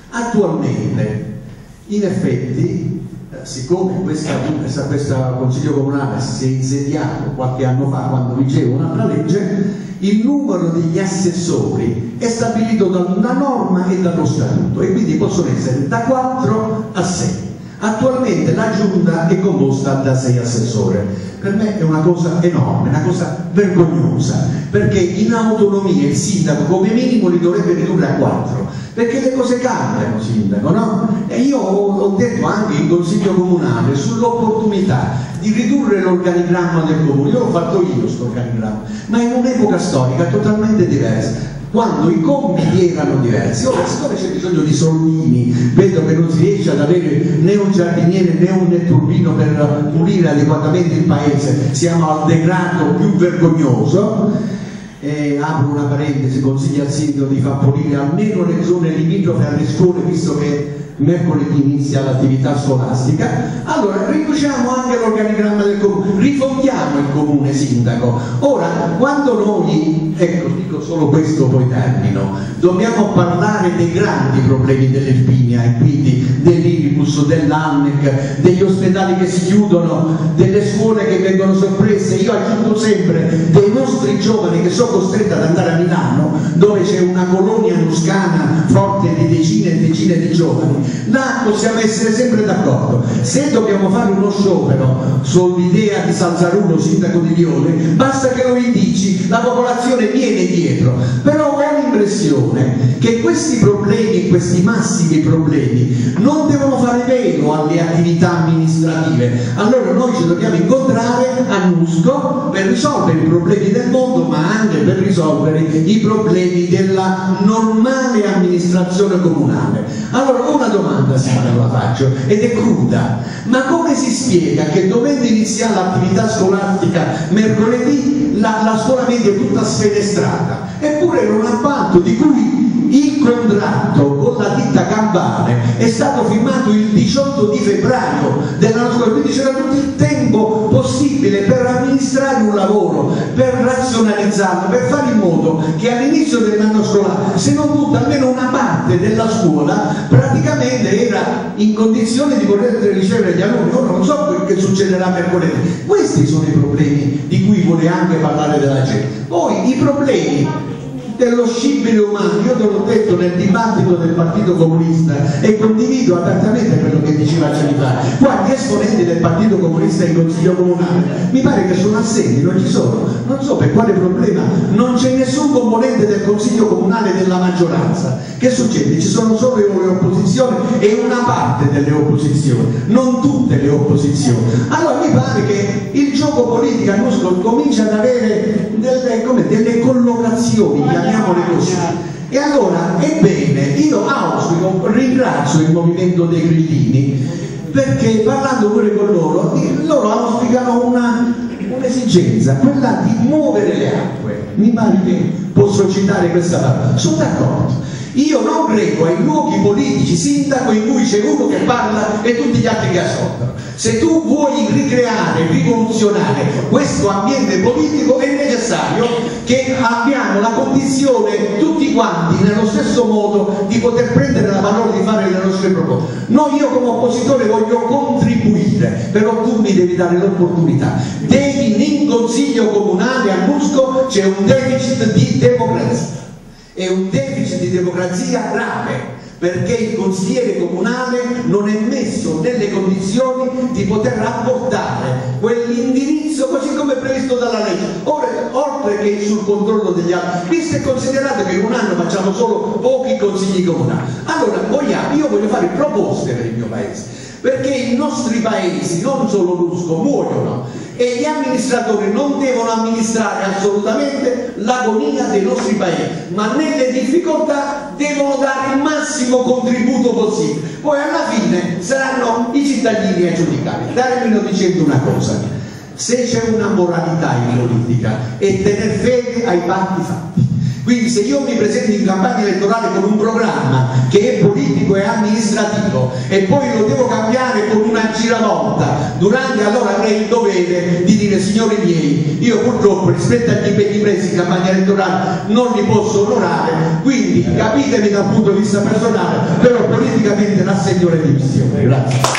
Attualmente, in effetti, siccome questa, questo Consiglio Comunale si è insediato qualche anno fa quando vigeva un'altra legge, il numero degli assessori è stabilito da una norma e dallo statuto e quindi possono essere da quattro a sei. Attualmente la giunta è composta da sei assessori. Per me è una cosa enorme, una cosa vergognosa, perché in autonomia il sindaco come minimo li dovrebbe ridurre a quattro, perché le cose cambiano, sindaco, no? E io ho, ho detto anche in consiglio comunale sull'opportunità di ridurre l'organigramma del comune. Io l'ho fatto io questo organigramma, ma in un'epoca storica totalmente diversa, quando i compiti erano diversi. Ora, siccome c'è bisogno di soldini, vedo che non si riesce ad avere né un giardiniere né un netturbino per pulire adeguatamente il paese, siamo al degrado più vergognoso. Eh, apro una parentesi, consiglio al sindaco di far pulire almeno le zone limitrofe alle scuole, visto che mercoledì inizia l'attività scolastica. Allora riduciamo anche l'organigramma del comune, rifondiamo il comune, sindaco. Ora, quando noi, ecco, dico solo questo poi termino, dobbiamo parlare dei grandi problemi dell'Irpinia e quindi dell'Iribus, dell'Annec, degli ospedali che si chiudono, delle scuole che vengono soppresse. Io aggiungo sempre dei nostri giovani che sono costretti ad andare a Milano, dove c'è una colonia toscana forte di decine e decine di giovani. Là possiamo essere sempre d'accordo. Se dobbiamo fare uno sciopero sull'idea di Salzarulo, sindaco di Lione, basta che lo indici, la popolazione viene dietro. Però ho l'impressione che questi problemi, questi massimi problemi, non devono fare meno alle attività amministrative. Allora noi ci dobbiamo incontrare a Nusco per risolvere i problemi del mondo, ma anche per risolvere i problemi della normale amministrazione comunale. Allora una domanda, signora, la faccio, ed è cruda: ma come si spiega che dovendo iniziare l'attività scolastica mercoledì la, la scuola media è tutta sfenestrata, eppure era un appalto di cui il contratto con la ditta Campane è stato firmato il diciotto di febbraio dell'anno scorso, quindi c'era tutto il tempo possibile per amministrare un lavoro, per razionalizzarlo, per fare in modo che all'inizio dell'anno scolare, se non tutta, almeno una parte della scuola praticamente era in condizione di poter ricevere gli alunni. Ora non so quel che succederà mercoledì. Questi sono i problemi di cui vuole anche parlare della gente. Poi i problemi dello scibile umano, io te l'ho detto nel dibattito del Partito Comunista e condivido apertamente quello che diceva Cianifà. Qua gli esponenti del Partito Comunista in Consiglio Comunale mi pare che sono assenti, non ci sono, non so per quale problema, non c'è nessun componente del Consiglio Comunale della maggioranza. Che succede? Ci sono solo le opposizioni e una parte delle opposizioni, non tutte le opposizioni. Allora mi pare che il gioco politico a Nusco comincia ad avere delle, come, delle collocazioni, chiamiamole così. E allora, ebbene, io auspico, ringrazio il movimento dei grillini, perché parlando pure con loro, loro auspicano una un'esigenza, quella di muovere le acque. Mi pare che posso citare questa parola. Sono d'accordo. Io non credo ai luoghi politici, sindaco, in cui c'è uno che parla e tutti gli altri che ascoltano. Se tu vuoi ricreare, rivoluzionare questo ambiente politico, è necessario che abbiamo la condizione tutti quanti nello stesso modo di poter prendere la parola, di fare le nostre proposte. Noi, io come oppositore voglio contribuire, però tu mi devi dare l'opportunità. Devi, in consiglio comunale a Nusco c'è un deficit di democrazia. È un deficit di democrazia grave, perché il consigliere comunale non è messo nelle condizioni di poter apportare quell'indirizzo così come previsto dalla legge. Ora, oltre che sul controllo degli altri, visto e considerato che in un anno facciamo solo pochi consigli comunali, allora vogliamo, io voglio fare proposte per il mio paese, perché i nostri paesi, non solo Nusco, muoiono e gli amministratori non devono amministrare assolutamente l'agonia dei nostri paesi, ma nelle difficoltà devono dare il massimo contributo possibile. Poi alla fine saranno i cittadini a giudicare. Termino dicendo una cosa: se c'è una moralità in politica è tener fede ai patti fatti. Quindi se io mi presento in campagna elettorale con un programma che è politico e amministrativo e poi lo devo cambiare con una giravolta durante, allora avrei il dovere di dire: signori miei, io purtroppo rispetto agli impegni presi in campagna elettorale non li posso onorare, quindi capitemi dal punto di vista personale, però politicamente rassegno le dimissioni. Grazie.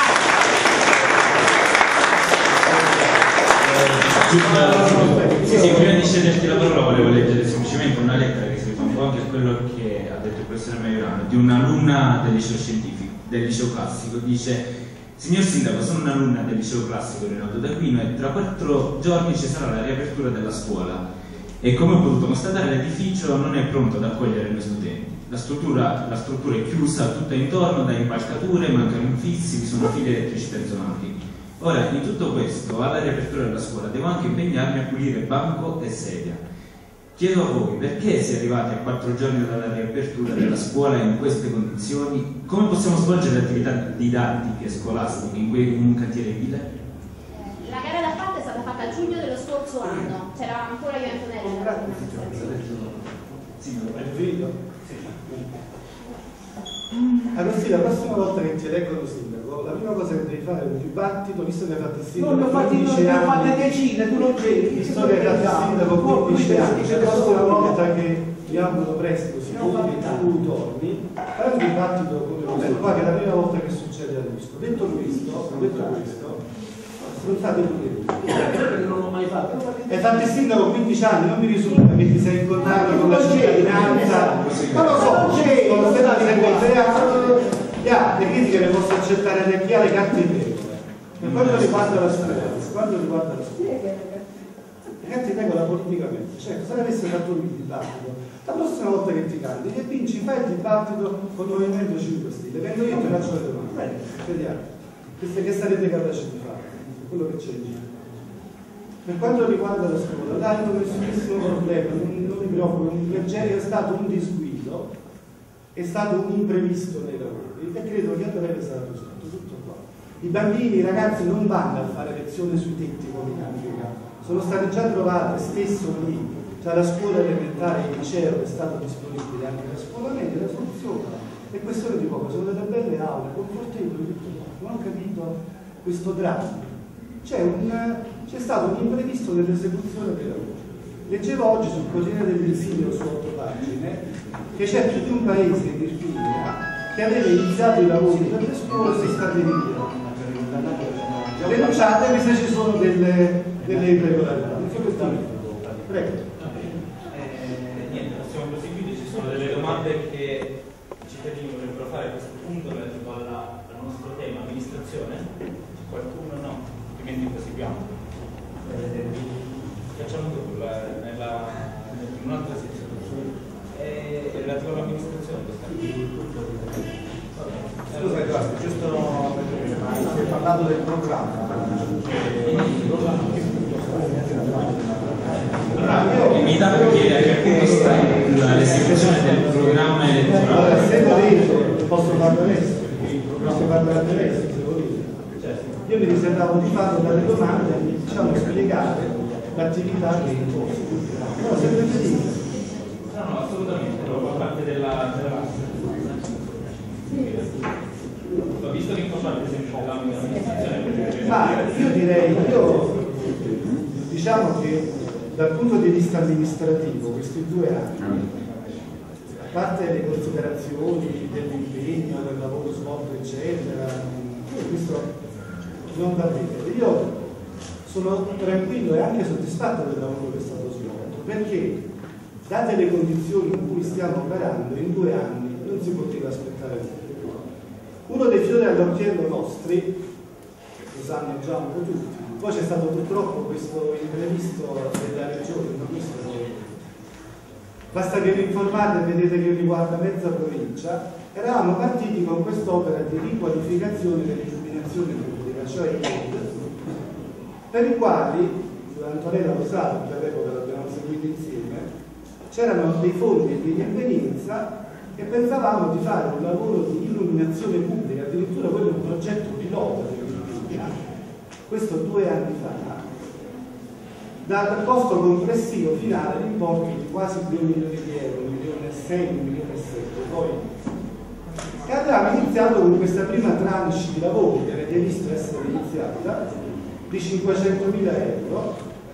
Sì, sì, prima di cederti la parola volevo leggere semplicemente una lettera che si rifà un po' anche a quello che ha detto il professor Maiorano, di un'alunna del liceo scientifico, del liceo classico. Dice: signor Sindaco, sono un'alunna del liceo classico Rinaldo d'Aquino e tra quattro giorni ci sarà la riapertura della scuola e come ho potuto constatare l'edificio non è pronto ad accogliere noi studenti. La struttura, la struttura è chiusa tutta intorno da impalcature, mancano infissi, vi sono fili elettrici penzolati. Ora, in tutto questo, alla riapertura della scuola, devo anche impegnarmi a pulire banco e sedia. Chiedo a voi, perché si è arrivati a quattro giorni dalla riapertura della scuola in queste condizioni? Come possiamo svolgere le attività didattiche scolastiche in, in un cantiere edile? La gara d'appalto è stata fatta a giugno dello scorso anno, c'era ancora io e Antonella. Sì, hai finito? Allora sì, la prossima volta che ti eleggono sindaco, la prima cosa che devi fare è un dibattito, visto che hai fatto il sindaco non ne ho fatti decine, tu non c'eri, visto che hai fatto il sindaco quindici anni, la prossima volta che mi auguro presto si pubblichi tu torni, fai un dibattito come questo qua, che è la prima volta che succede a questo. Detto questo, detto questo, non fate pure non l'ho mai fatto. Hai fatto il sindaco quindici anni, non mi risulta che ti sei incontrato con la cittadinanza, non lo so, c'è, non sei andato in conferenza, le critiche le posso accettare da chi ha le carte in regola. Per quanto riguarda la scuola, quanto riguarda la scuola, le carte in regola politicamente, cioè se avessi fatto un dibattito, la prossima volta che ti candidi e vinci, fai il dibattito con il Movimento cinque Stelle, vengo io e ti faccio le domande, vediamo, queste che sarete capaci di fare, quello che c'è in giro. Per quanto riguarda la scuola, dai, non è nessun problema, non, non mi preoccupo, è stato un disguido, è stato un imprevisto nei lavori e credo che andrebbe sarà risolto tutto qua. I bambini, i ragazzi non vanno a fare lezioni sui tetti come in Africa, sono state già trovate stesso lì, tra la scuola elementare e il liceo è stato disponibile anche la scuola media, la soluzione è questione di poco, sono delle belle aule, confortevoli, tutto qua. Non ho capito questo dramma. C'è stato un imprevisto nell'esecuzione dei lavori. Leggevo oggi sul Corriere del Virgilio su otto pagine che c'è più di un paese in Virginia che aveva iniziato i lavori per le scuole e si sta denunciando. Denunciatemi se ci sono delle, delle irregolarità. Prego. Eh, niente, possiamo proseguire, ci sono delle domande che i cittadini vorrebbero fare a questo punto relativo alla, al nostro tema, amministrazione. Qualcuno no, altrimenti proseguiamo. Eh, facciamo dopo la, nella, in un'altra sezione. È relativo all'amministrazione. Scusa, grazie, giusto si è parlato del programma. Allora, mi dà per chiedere a che punto sta l'esecuzione del programma elettorale. Allora, se volete, posso parlare adesso, posso parlare adesso, se volete. Io mi riservavo di fare delle domande e diciamo spiegare l'attività che è in corso. No, se preferite. No, no, assolutamente, fa parte della classe. Ho visto che fa parte, per esempio, dell'amministrazione. Ma io direi, io diciamo che dal punto di vista amministrativo questi due anni, a parte le considerazioni dell'impegno, del lavoro svolto, eccetera, io questo non va bene. Io sono tranquillo e anche soddisfatto del lavoro che è stato svolto, perché date le condizioni in cui stiamo operando, in due anni non si poteva aspettare di più. Uno dei fiori all'occhiello nostri, lo sanno già un po' tutti, poi c'è stato purtroppo questo imprevisto della regione, ma questo basta che vi informate e vedete che riguarda mezza provincia. Eravamo partiti con quest'opera di riqualificazione dell'illuminazione pubblica, cioè i L E D, per i quali, Antonella lo sa, per l'epoca l'abbiamo seguito insieme, c'erano dei fondi di evenienza e pensavamo di fare un lavoro di illuminazione pubblica, addirittura quello è un progetto pilota di illuminazione. Questo due anni fa, dal costo complessivo finale di importo di quasi due milioni di euro, un milione e sei, un milione e sette. Poi e abbiamo iniziato con questa prima tranche di lavori che avete visto essere iniziata di cinquecentomila euro.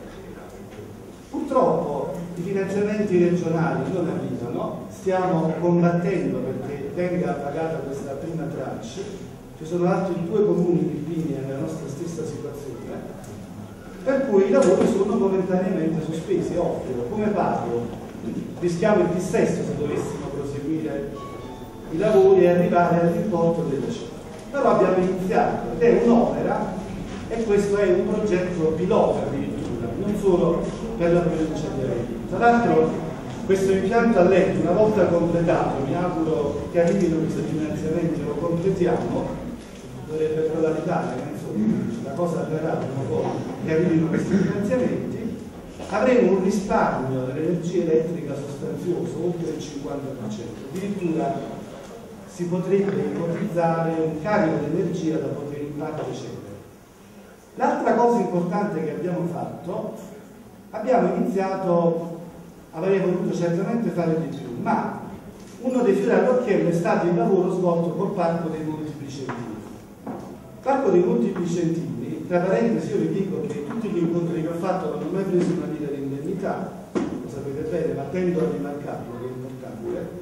Purtroppo i finanziamenti regionali non arrivano, stiamo combattendo perché venga pagata questa prima tranche. Ci sono altri due comuni vicini nella nostra stessa situazione, per cui i lavori sono momentaneamente sospesi. Ovvio, come parlo, rischiamo il dissesto se dovessimo proseguire i lavori e arrivare all'importo delle cifre. Però abbiamo iniziato ed è un'opera, e questo è un progetto pilota addirittura, non solo per la provincia di Avellino. Tra l'altro questo impianto a letto, una volta completato, mi auguro che arrivino questi finanziamenti, lo completiamo, dovrebbe crollare l'Italia, insomma, la cosa avverrà prima o poi che arrivino questi finanziamenti, avremo un risparmio dell'energia elettrica sostanzioso, oltre il cinquanta per cento. Addirittura si potrebbe ipotizzare un carico di energia da poter in parte cedere. L'altra cosa importante che abbiamo fatto, abbiamo iniziato, avrei voluto certamente fare di più, ma uno dei fiori all'occhiello è stato il lavoro svolto col Parco dei Monti Vicentini. Il Parco dei Monti Vicentini, tra parentesi io vi dico che tutti gli incontri che ho fatto non ho mai preso una lira di indennità, lo sapete bene, ma tendo a rimarcarlo, che è importante.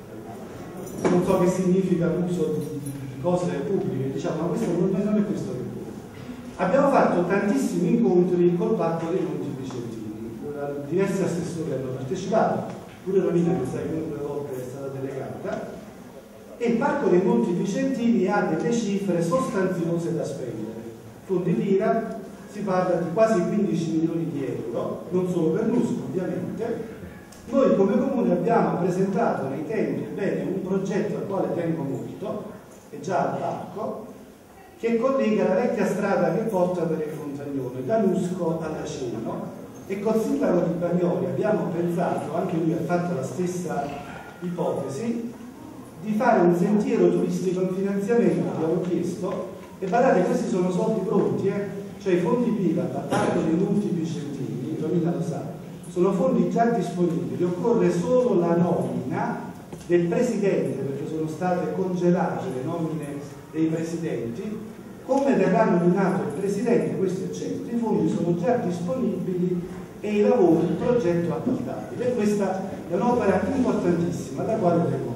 Non so che significa l'uso di cose pubbliche, diciamo, ma questo non è questo che vuole. Abbiamo fatto tantissimi incontri col Parco dei Monti Vicentini, diversi assessori hanno partecipato, pure Romina che sai che due volte è stata delegata, e il Parco dei Monti Vicentini ha delle cifre sostanziose da spendere. Fondi l'Ira, si parla di quasi quindici milioni di euro, non solo per Nusco ovviamente. Noi come Comune abbiamo presentato nei tempi bene un progetto al quale tengo molto, è già al parco, che collega la vecchia strada che porta per il Fontagnone, da Nusco alla Ceno, e col sindaco di Bagnoli abbiamo pensato, anche lui ha fatto la stessa ipotesi, di fare un sentiero turistico in finanziamento, abbiamo chiesto, e guardate, questi sono soldi pronti, eh? Cioè i fondi P I V A da Parco dei Monti Vicentini, Romina lo sa, sono fondi già disponibili, occorre solo la nomina del presidente, perché sono state congelate le nomine dei presidenti. Come verrà nominato il presidente, questo è certo, i fondi sono già disponibili e i lavori, il progetto appaltabile. E questa è un'opera importantissima da quale tengo.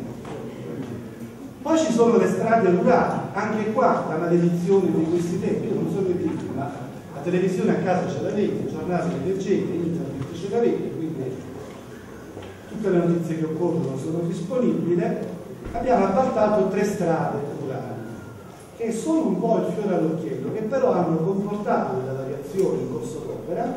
Poi ci sono le strade rurali, anche qua la maledizione di questi tempi, non so che dire, ma la televisione a casa ce l'avete, i giornali le leggete, internet ce l'avete, quindi tutte le notizie che occorrono sono disponibili. Abbiamo appaltato tre strade rurali, che sono un po' il fiore all'occhiello, che però hanno comportato delle variazioni in corso d'opera,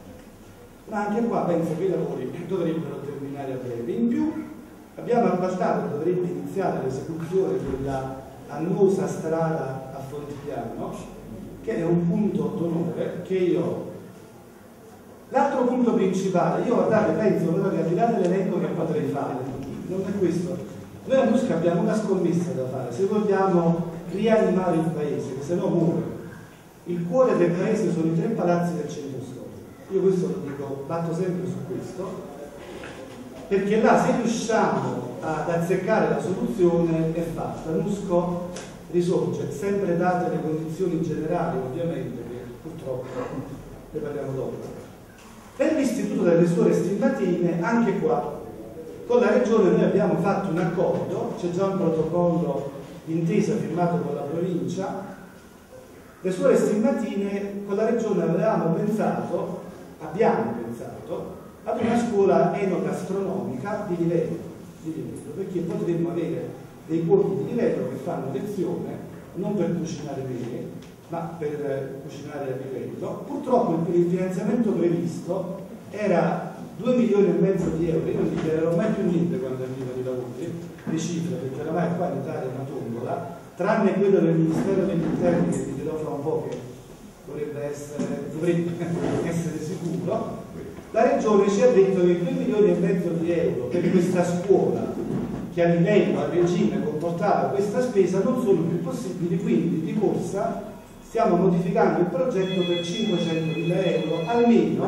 ma anche qua penso che i lavori dovrebbero terminare a breve. In più abbiamo appaltato, dovrebbe iniziare l'esecuzione della annosa strada a Fontipiano, che è un punto d'onore che io ho. L'altro punto principale, io guardate, penso però che al di là dell'elenco che potrei fare, non è questo. Noi a Nusca abbiamo una scommessa da fare, se vogliamo rianimare il paese, che se no muore. Il cuore del paese sono i tre palazzi del centro storico. Io questo lo dico, batto sempre su questo, perché là se riusciamo ad azzeccare la soluzione è fatta. Nusco risorge, sempre date le condizioni generali ovviamente, che purtroppo ne parliamo dopo. Per l'istituto delle suore stimatine, anche qua con la regione noi abbiamo fatto un accordo, c'è già un protocollo d'intesa firmato con la provincia. Le suore stimatine con la regione avevamo pensato, abbiamo pensato ad una scuola enogastronomica di livello, di livello, perché potremmo avere dei cuochi di livello che fanno lezione non per cucinare bene, ma per cucinare a livello. Purtroppo il finanziamento previsto era due milioni e mezzo di euro. Io non dichiarerò mai più niente quando arrivano i lavori, le cifre, perché oramai qua in Italia è una tombola, tranne quello del Ministero degli Interni, che vi dirò fra un po' che dovrebbe essere, dovrebbe essere sicuro. La regione ci ha detto che due milioni e mezzo di euro per questa scuola, che a livello, a regime comportava questa spesa, non sono più possibili, quindi di corsa stiamo modificando il progetto per cinquecentomila euro, almeno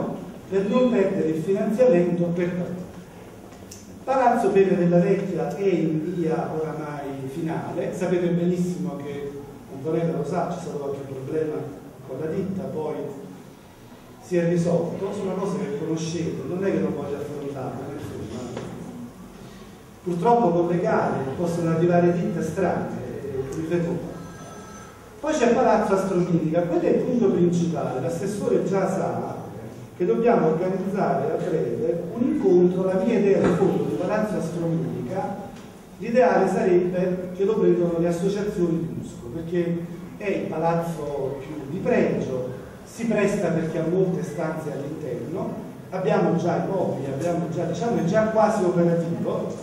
per non perdere il finanziamento per partire. Palazzo Pepe della Vecchia è in via oramai finale, sapete benissimo che Antonella lo sa, c'è stato qualche problema con la ditta, poi si è risolto, sono cose che conoscete, non è che non voglio affrontarle, insomma. Purtroppo con le gare possono arrivare ditte strane, ripeto. Poi c'è Palazzo Astromitica, quello è il punto principale, l'assessore già sa che dobbiamo organizzare a breve un incontro, la mia idea di fondo di Palazzo Astromitica, l'ideale sarebbe che lo prendono le associazioni di Musco, perché è il palazzo più di pregio, si presta perché ha molte stanze all'interno, abbiamo già i mobili, abbiamo già, diciamo, è già quasi operativo,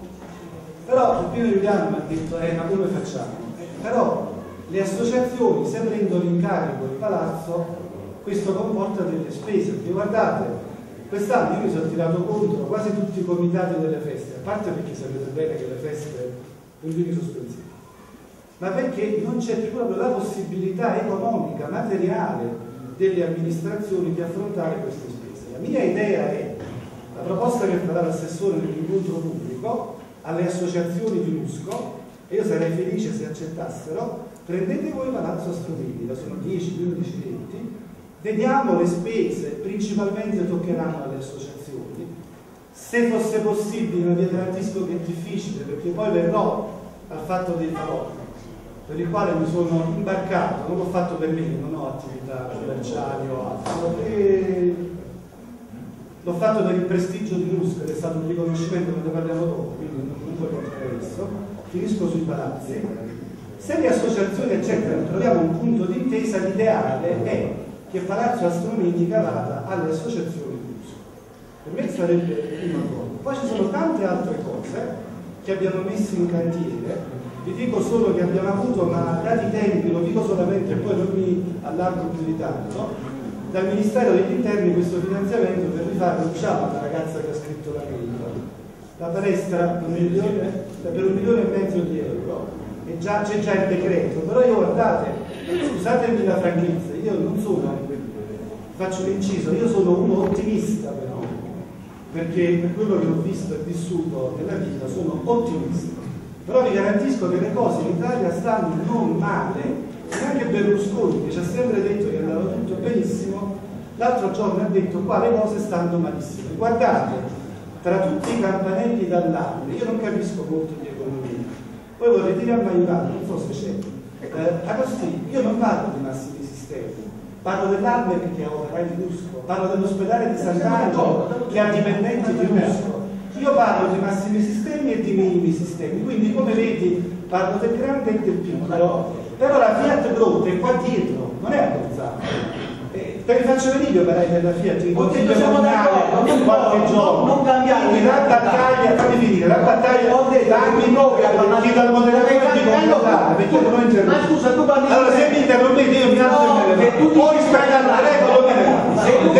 però il Pino Giuliano mi ha detto, eh ma come facciamo? Eh, però le associazioni, se prendono in carico il palazzo, questo comporta delle spese, perché guardate, quest'anno io mi sono tirato contro quasi tutti i comitati delle feste, a parte perché sapete bene che le feste puntini sospensivi, ma perché non c'è più proprio la possibilità economica, materiale delle amministrazioni di affrontare queste spese. La mia idea è, la proposta che farà l'assessore nell'incontro pubblico alle associazioni di Musco, e io sarei felice se accettassero, prendete voi Palazzo Astromitica, sono dieci, quindici, venti, vediamo le spese, principalmente toccheranno alle associazioni. Se fosse possibile, ma vi garantisco che è difficile, perché poi verrò al fatto dei farò, per il quale mi sono imbarcato, non l'ho fatto per me, non ho attività commerciali o altro, e l'ho fatto per il prestigio di Musco, che è stato un riconoscimento, ne parliamo dopo, quindi non puoi portare adesso, finisco sui palazzi. Se le associazioni accettano, troviamo un punto di intesa, l'ideale è che Palazzo Astromitica vada alle associazioni di Musco. Per me sarebbe il primo cosa. Poi ci sono tante altre cose che abbiamo messo in cantiere. Vi dico solo che abbiamo avuto, ma dati i tempi, lo dico solamente e poi non mi allargo più di tanto, dal Ministero degli Interni questo finanziamento per rifare, diciamo, la ragazza che ha scritto la mail, la palestra per un milione, per un milione e mezzo di euro, e già c'è già il decreto, però io guardate, scusatemi la franchezza, io non sono, faccio l'inciso, io sono uno ottimista però, perché per quello che ho visto e vissuto nella vita sono ottimista. Però vi garantisco che le cose in Italia stanno non male, neanche Berlusconi, che ci ha sempre detto che andava tutto benissimo, l'altro giorno ha detto qua le cose stanno malissimo. Guardate, tra tutti i campanelli d'allarme, io non capisco molto di economia, poi vorrei dire a Maiorano, non so se c'è, eh, Agostini, io non parlo di Massimi Sistemi, parlo dell'Arme che ha operato di Musco, parlo dell'ospedale di Sant'Angelo che ha dipendenti di Musco. Io parlo di massimi sistemi e di minimi sistemi, quindi come vedi parlo del grande e del piccolo, però la Fiat Growth è qua dietro, non è a Bolzano. Eh, per vi faccio vedere gli operai della Fiat in consiglio comunale qualche giorno, non cambiare la battaglia, fammi finire, la battaglia darmi nuovi a chi dal moderatore di concordare, perché io non interrompo. Ma scusa, tu parli. Allora se mi interrompete io mi alzo e me ne vado. O rispettare la regola o me ne vado. Se tu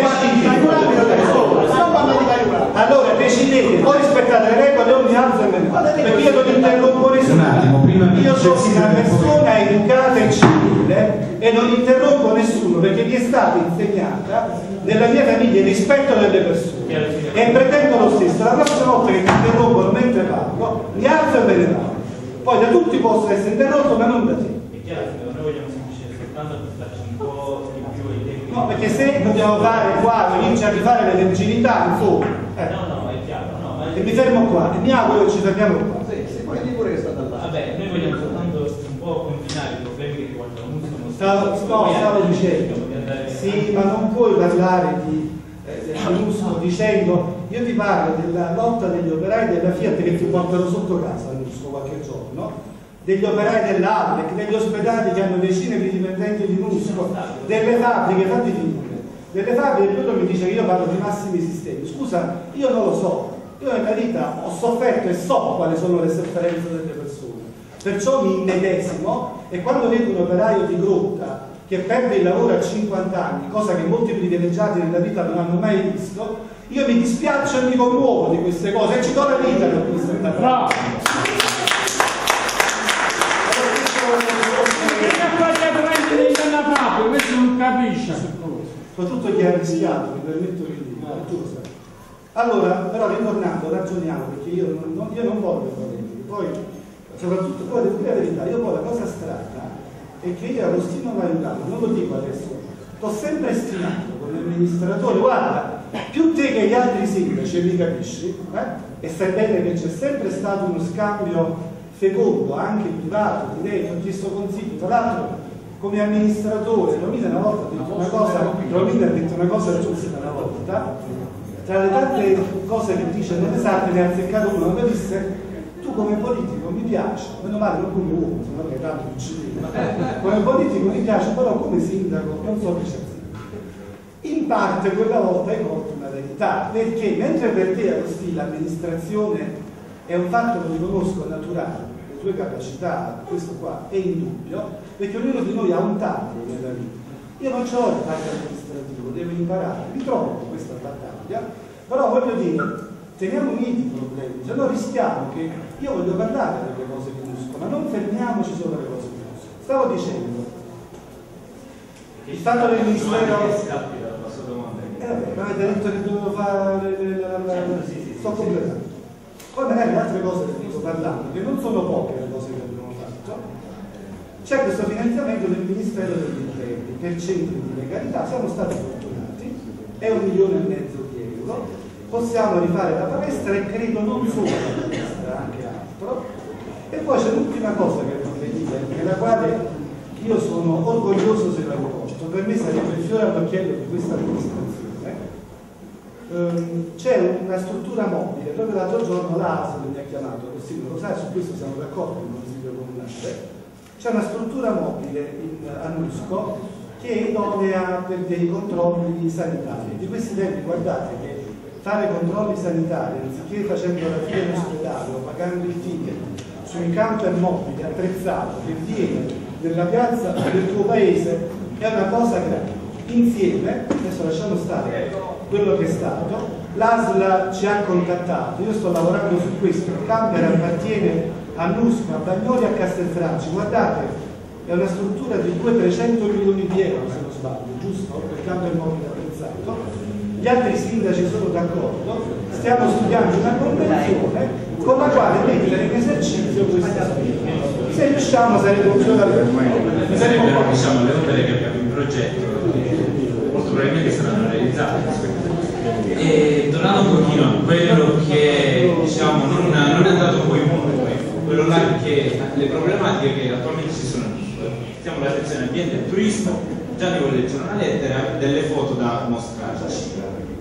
allora decidete, voi rispettate le regole o mi alzo e me ne vado, perché io non interrompo nessuno. Io sono una persona educata e civile e non interrompo nessuno, perché mi è stata insegnata nella mia famiglia il rispetto delle persone e pretendo lo stesso. La prossima volta che mi interrompono mentre parlo mi alzo e me ne vado, poi da tutti posso essere interrotto ma non da te. È chiaro che noi vogliamo semplicemente soltanto portarci un po' di più ai tempi. No, perché se dobbiamo fare qua, comincia a rifare le virginità in fondo. Eh. No, no, è chiaro, no, ma e mi fermo qua, e mi auguro che ci fermiamo qua. Sì, sì, poi di pure è stata là. Vabbè, noi vogliamo soltanto un po' combinare i problemi che riguardano la musica. Stavo, no, stavo dicendo, sì, ma non puoi parlare di, eh, del Musco dicendo, io ti parlo della lotta degli operai della Fiat che ti portano sotto casa al Musco qualche giorno, degli operai dell'Alec, degli ospedali che hanno decine di dipendenti di Musco, delle fabbriche, fatti finire, delle fabbriche, quello mi dice che io parlo di massimi sistemi. Scusa, io non lo so, io nella vita ho sofferto e so quali sono le sofferenze delle persone, perciò mi immedesimo, e quando vedo un operaio di grotta che perde il lavoro a cinquanta anni, cosa che molti privilegiati nella vita non hanno mai visto, io mi dispiaccio e mi commuovo di queste cose e ci do la vita per queste cose. Questo non capisce. soprattutto chi ha rischiato, mi permetto di dire, no, tu lo sai. Allora, però ritornando, ragioniamo, perché io non, non, io non voglio polemiche, poi, soprattutto, poi devo dire la verità, io poi la cosa strana è che io Agostino Vaiolano, non lo dico adesso, l'ho sempre stimato come amministratore, guarda, più te che gli altri sindaci, mi capisci, eh? E sai bene che c'è sempre stato uno scambio fecondo, anche privato, di lei, ti ho chiesto consiglio, tra l'altro come amministratore, Romina una volta ha detto una cosa, Romina ha detto una cosa giusta una volta, tra le tante cose che dice non esatte ne ha azzeccato una, mi disse, tu come politico mi piace, meno male non come uomo, se no che tanto uccidino, come politico mi piace, però come sindaco non so che c'è. In parte quella volta hai colto una verità, perché mentre per te Agostino l'amministrazione è un fatto che riconosco naturale, le tue capacità, questo qua è indubbio, perché ognuno di noi ha un taglio nella vita. Io non ho il taglio amministrativo, devo imparare, mi trovo in questa battaglia, però voglio dire, teniamo uniti i problemi, se no rischiamo che, io voglio parlare delle cose che giusto, ma non fermiamoci solo alle cose giuste. Stavo dicendo, il fatto del ministero... Eh vabbè, ma avete detto che dovevo fare la, la, la, la, sto completando. Poi magari altre cose che sto parlando, che non sono poche le cose che abbiamo fatto. C'è questo finanziamento del Ministero degli Interni per centri di legalità, siamo stati fortunati, è un milione e mezzo di euro, possiamo rifare la palestra e credo non solo la palestra, anche altro. E poi c'è l'ultima cosa che vorrei dire, nella quale io sono orgoglioso se la riporto, per me sarebbe il fiore all'occhiello di questa amministrazione. Um, c'è una struttura mobile, proprio l'altro giorno l'A S L mi ha chiamato, così lo sai, su questo siamo d'accordo con il Consiglio Comunale, c'è una struttura mobile in, a Nusco che è idonea per dei controlli sanitari. Di questi tempi guardate che fare controlli sanitari anziché facendo la fila in ospedale o pagando il ticket su un camper mobile attrezzato che viene nella piazza del tuo paese è una cosa grande. Insieme, adesso lasciamo stare quello che è stato, l'A S L ci ha contattato, io sto lavorando su questo, il camper appartiene a Nusco, a Bagnoli e a Castelfranci, guardate, è una struttura di duecento trecento milioni di euro se non sbaglio, giusto? Per il camper mobile attrezzato, gli altri sindaci sono d'accordo, stiamo studiando una convenzione con la quale mettere in esercizio questa spesa. Se riusciamo sarebbe un giorno sarebbero diciamo le opere che abbiamo in progetto, molto probabilmente saranno realizzate. E tornando un pochino a quello che diciamo non, non è andato poi molto, quello là che le problematiche che attualmente ci sono, stiamo l'attenzione all'ambiente e al turismo, già vi voglio leggere una lettera, delle foto da mostrarci.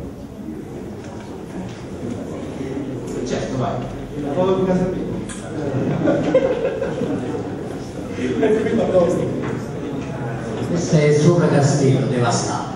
Certo, vai. La foto di casa mia. Questo è il sopra castello devastato.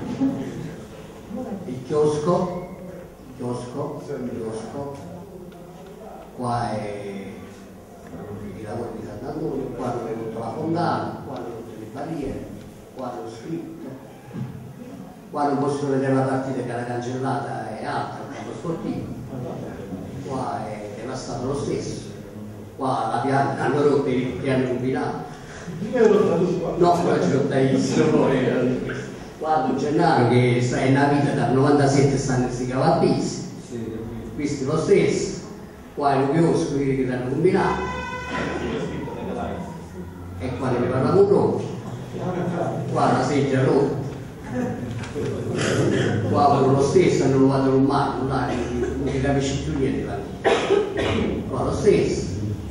Il chiosco, il chiosco, il chiosco, qua è i lavori di Sant'Antonio, qua dove è tutta la fontana, qua tutte le barriere, qua lo scritto, qua non posso vedere la partita che era cancellata e altra, il campo sportivo, qua è devastato lo stesso, qua la pianta hanno rotto i piani combinati. No, qua ci ho tagliato. Guarda Gennaro che sta in una vita dal novantasette stanno in questi cavallisi, questo lo stesso, qua è lo chiosco che hanno combinato e qua ne parliamo dopo, qua la sedia rotta, qua lo stesso hanno rubato un mare, non si capisce più niente là. Qua lo stesso,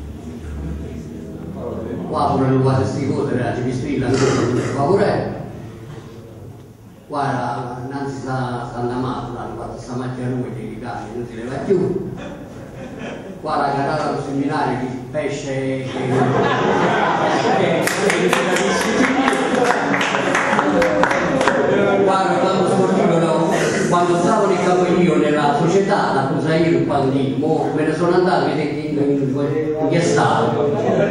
qua pure hanno rubato queste cose, la cipistrilla non si fa pure. Qua innanzi sta andando, hanno fatto questa macchina nuova di cani, non si leva più. Qua la canale allo seminario di pesce che... Qua il campo sportivo, no? Quando stavo nel capo io nella società, la cosa io quando mo, me ne sono andato, in che stato?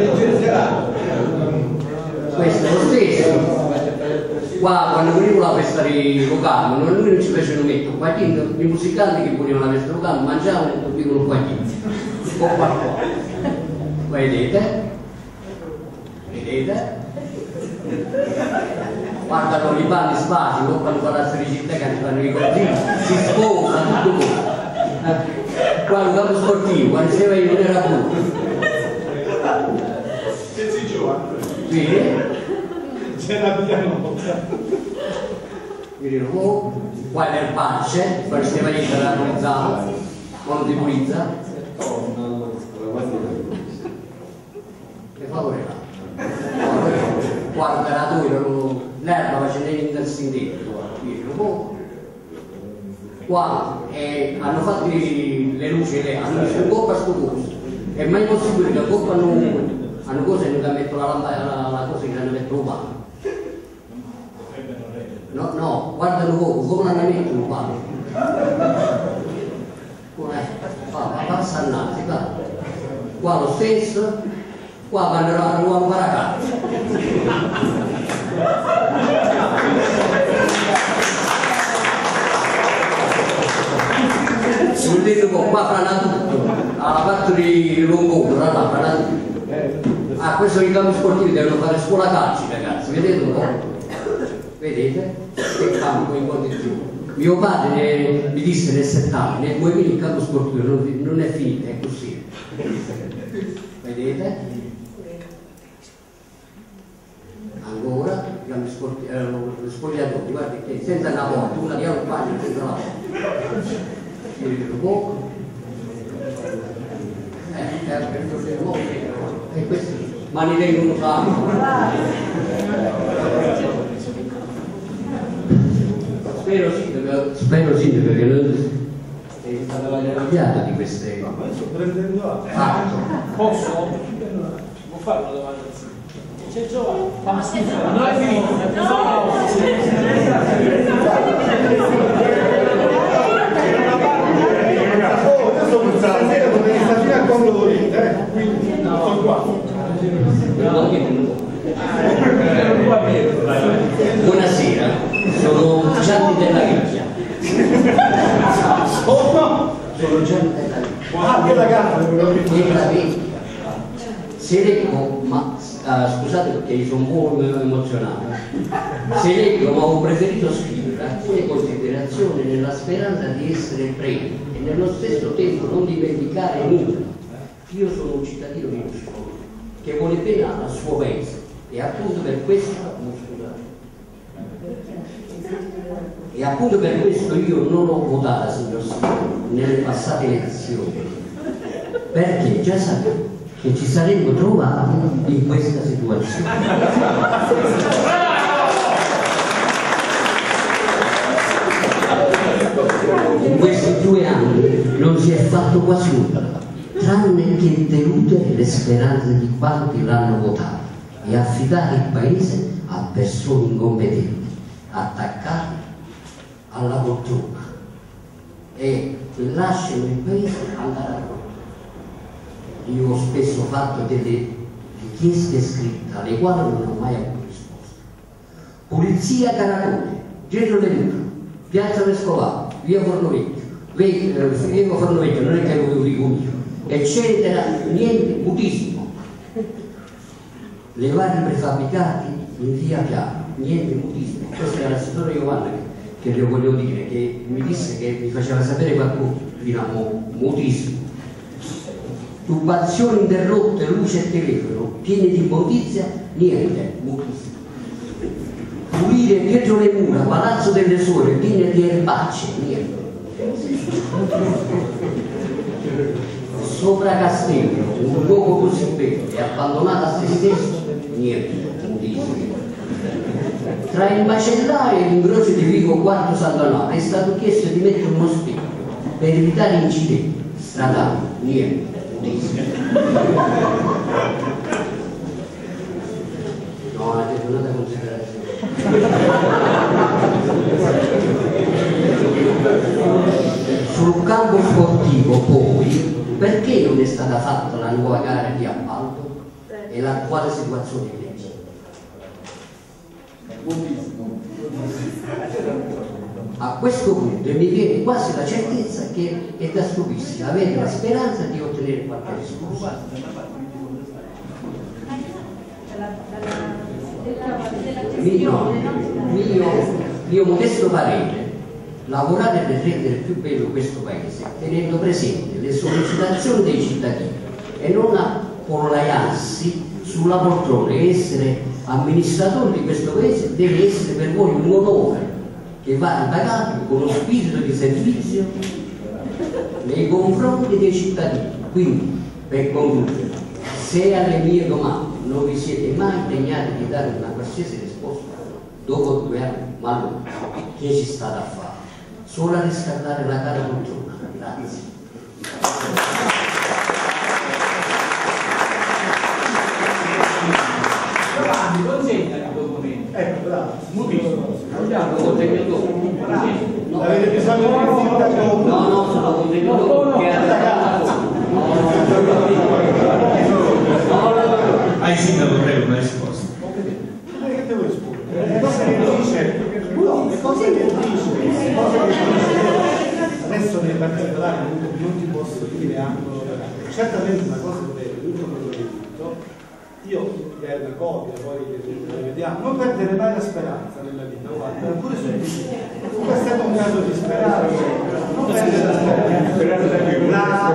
Questo è lo stesso. Qua quando venivo la festa di Locano, noi non ci facevano mettere qua dentro, i musicanti che volevano la festa di Locano mangiavano e dormivano qua dentro, o qua qua. Vedete? Vedete? guardano i panni spasi, non quando fanno la solicitanza che fanno i così, si sposa, tutto questo. Eh, qua un campo sportivo, quando si va io non era pure. Se si gioca. Sì. Ce l'abbiamo. Quindi oh, qua è nel pace, quando si va io la pulizza, quando ti pulizza. Che favore là. Guarda la tua, l'erba facendo il sindaco. Qua eh, hanno fatto le luci, le, hanno messo un coppa a sto coso. È mai possibile che a coppa hanno, hanno cose che non mettono la lampada, la, la cosa che hanno messo un palo. No, no, guardano poco, come l'hanno messo un palo. Qua passa a nazi, qua. Qua lo stesso, qua vanno a nuovo paracazzo. Sul detto qua frana tutto, alla parte di Longone, là là, frana tutto. Ah, questo i campi sportivi devono fare scuola calci, ragazzi, vedete un po'? Vedete? Che campo in condizioni. Mio padre mi disse nel settanta, nel duemila il campo sportivo non, non è finito, è così. Vedete? Ancora, i campi sportivi, eh, lo spogliatoio, guarda che senza una porta, una di un bagno senza la porta. Poco. Eh, eh, e questi mani vengono usati. Spero sì, perché, spero sì, perché noi è stata meravigliata di queste. Ma adesso prendendo atto. Ah. Posso? Può fare una domanda? C'è Giovanni. Ma scusa, non è finito. Stasera potete stare fino a quando volete, eh? Quindi sono qua. Buonasera, sono Gianni della Griglia. Sono? Sono Gianni della Griglia. Ah, della gara, Della Griglia. Se leggo, ma uh, scusate perché io sono un po' emozionato. Se leggo, ma ho preferito scrivere alcune considerazioni nella speranza di essere premio e nello stesso tempo non dimenticare nulla. Io sono un cittadino di Rusco che vuole bene al suo paese e appunto per questo e appunto per questo io non ho votato, signor Sindaco, nelle passate elezioni, perché già sapevo che ci saremmo trovati in questa situazione. In questi due anni non si è fatto quasi nulla, tranne che deludere le speranze di quanti l'hanno votato e affidare il paese a persone incompetenti, attaccate alla poltrona e lasciano il paese andare avanti. Io ho spesso fatto delle richieste scritte alle quali non ho mai avuto risposta. Pulizia Caracone, Getro Le Mura, Piazza Vescovado, via Fornovecchio, via Fornovecchio, non è che lo dico io, eccetera, niente, mutismo. Levare i prefabbricati in via Piano, niente, mutismo. Questo è l'assessore Giovanni che, che le voglio dire, che mi disse che mi faceva sapere qualcuno, diciamo, mutismo. Tubazioni interrotte, luce e telefono, pieni di immondizia, niente, mutismo. Pulire dietro le mura, palazzo delle suore, piene di erbacce, niente. Sopra Castello, un luogo così bello e abbandonato a se stesso, niente, mutismo. Tra il macellaio e l'incrocio di Vico Quarto Sant'Anaro è stato chiesto di mettere uno specchio per evitare incidenti stradali, niente. No, la telefonata considerazione. Sul campo sportivo poi, perché non è stata fatta la nuova gara di appalto e l'attuale situazione di legge? A questo punto mi viene quasi la certezza che è da stupirsi avere la speranza di ottenere qualche risposta. mio, mio, mio modesto parere, lavorare per rendere più bello questo paese, tenendo presente le sollecitazioni dei cittadini e non appollaiarsi sulla poltrona. Essere amministratore di questo paese deve essere per voi un onore che va ripagato con uno spirito di servizio nei confronti dei cittadini. Quindi, per concludere, se alle mie domande non vi siete mai impegnati di dare una qualsiasi risposta dopo due anni, ma allora che ci state a fare? Solo a riscaldare la cara poltrona. Grazie. Giovanni, consegna il documento. Ecco, bravo. Andiamo, lo consegno dopo. Avete bisogno di un sindaco? No, no, sono consegno dopo. Ai sindaco prego una risposta. Che devo rispondere? Le cose che dice, no, le cose che dice, le cose che dice. Adesso nei particolari non ti posso dire anche. Certamente una cosa è vera, tutto quello che hai detto. Io è una copia, poi le vediamo. Non perdere mai la speranza nella vita, guarda, pure su questo è stato un caso di speranza. Non perdere la speranza.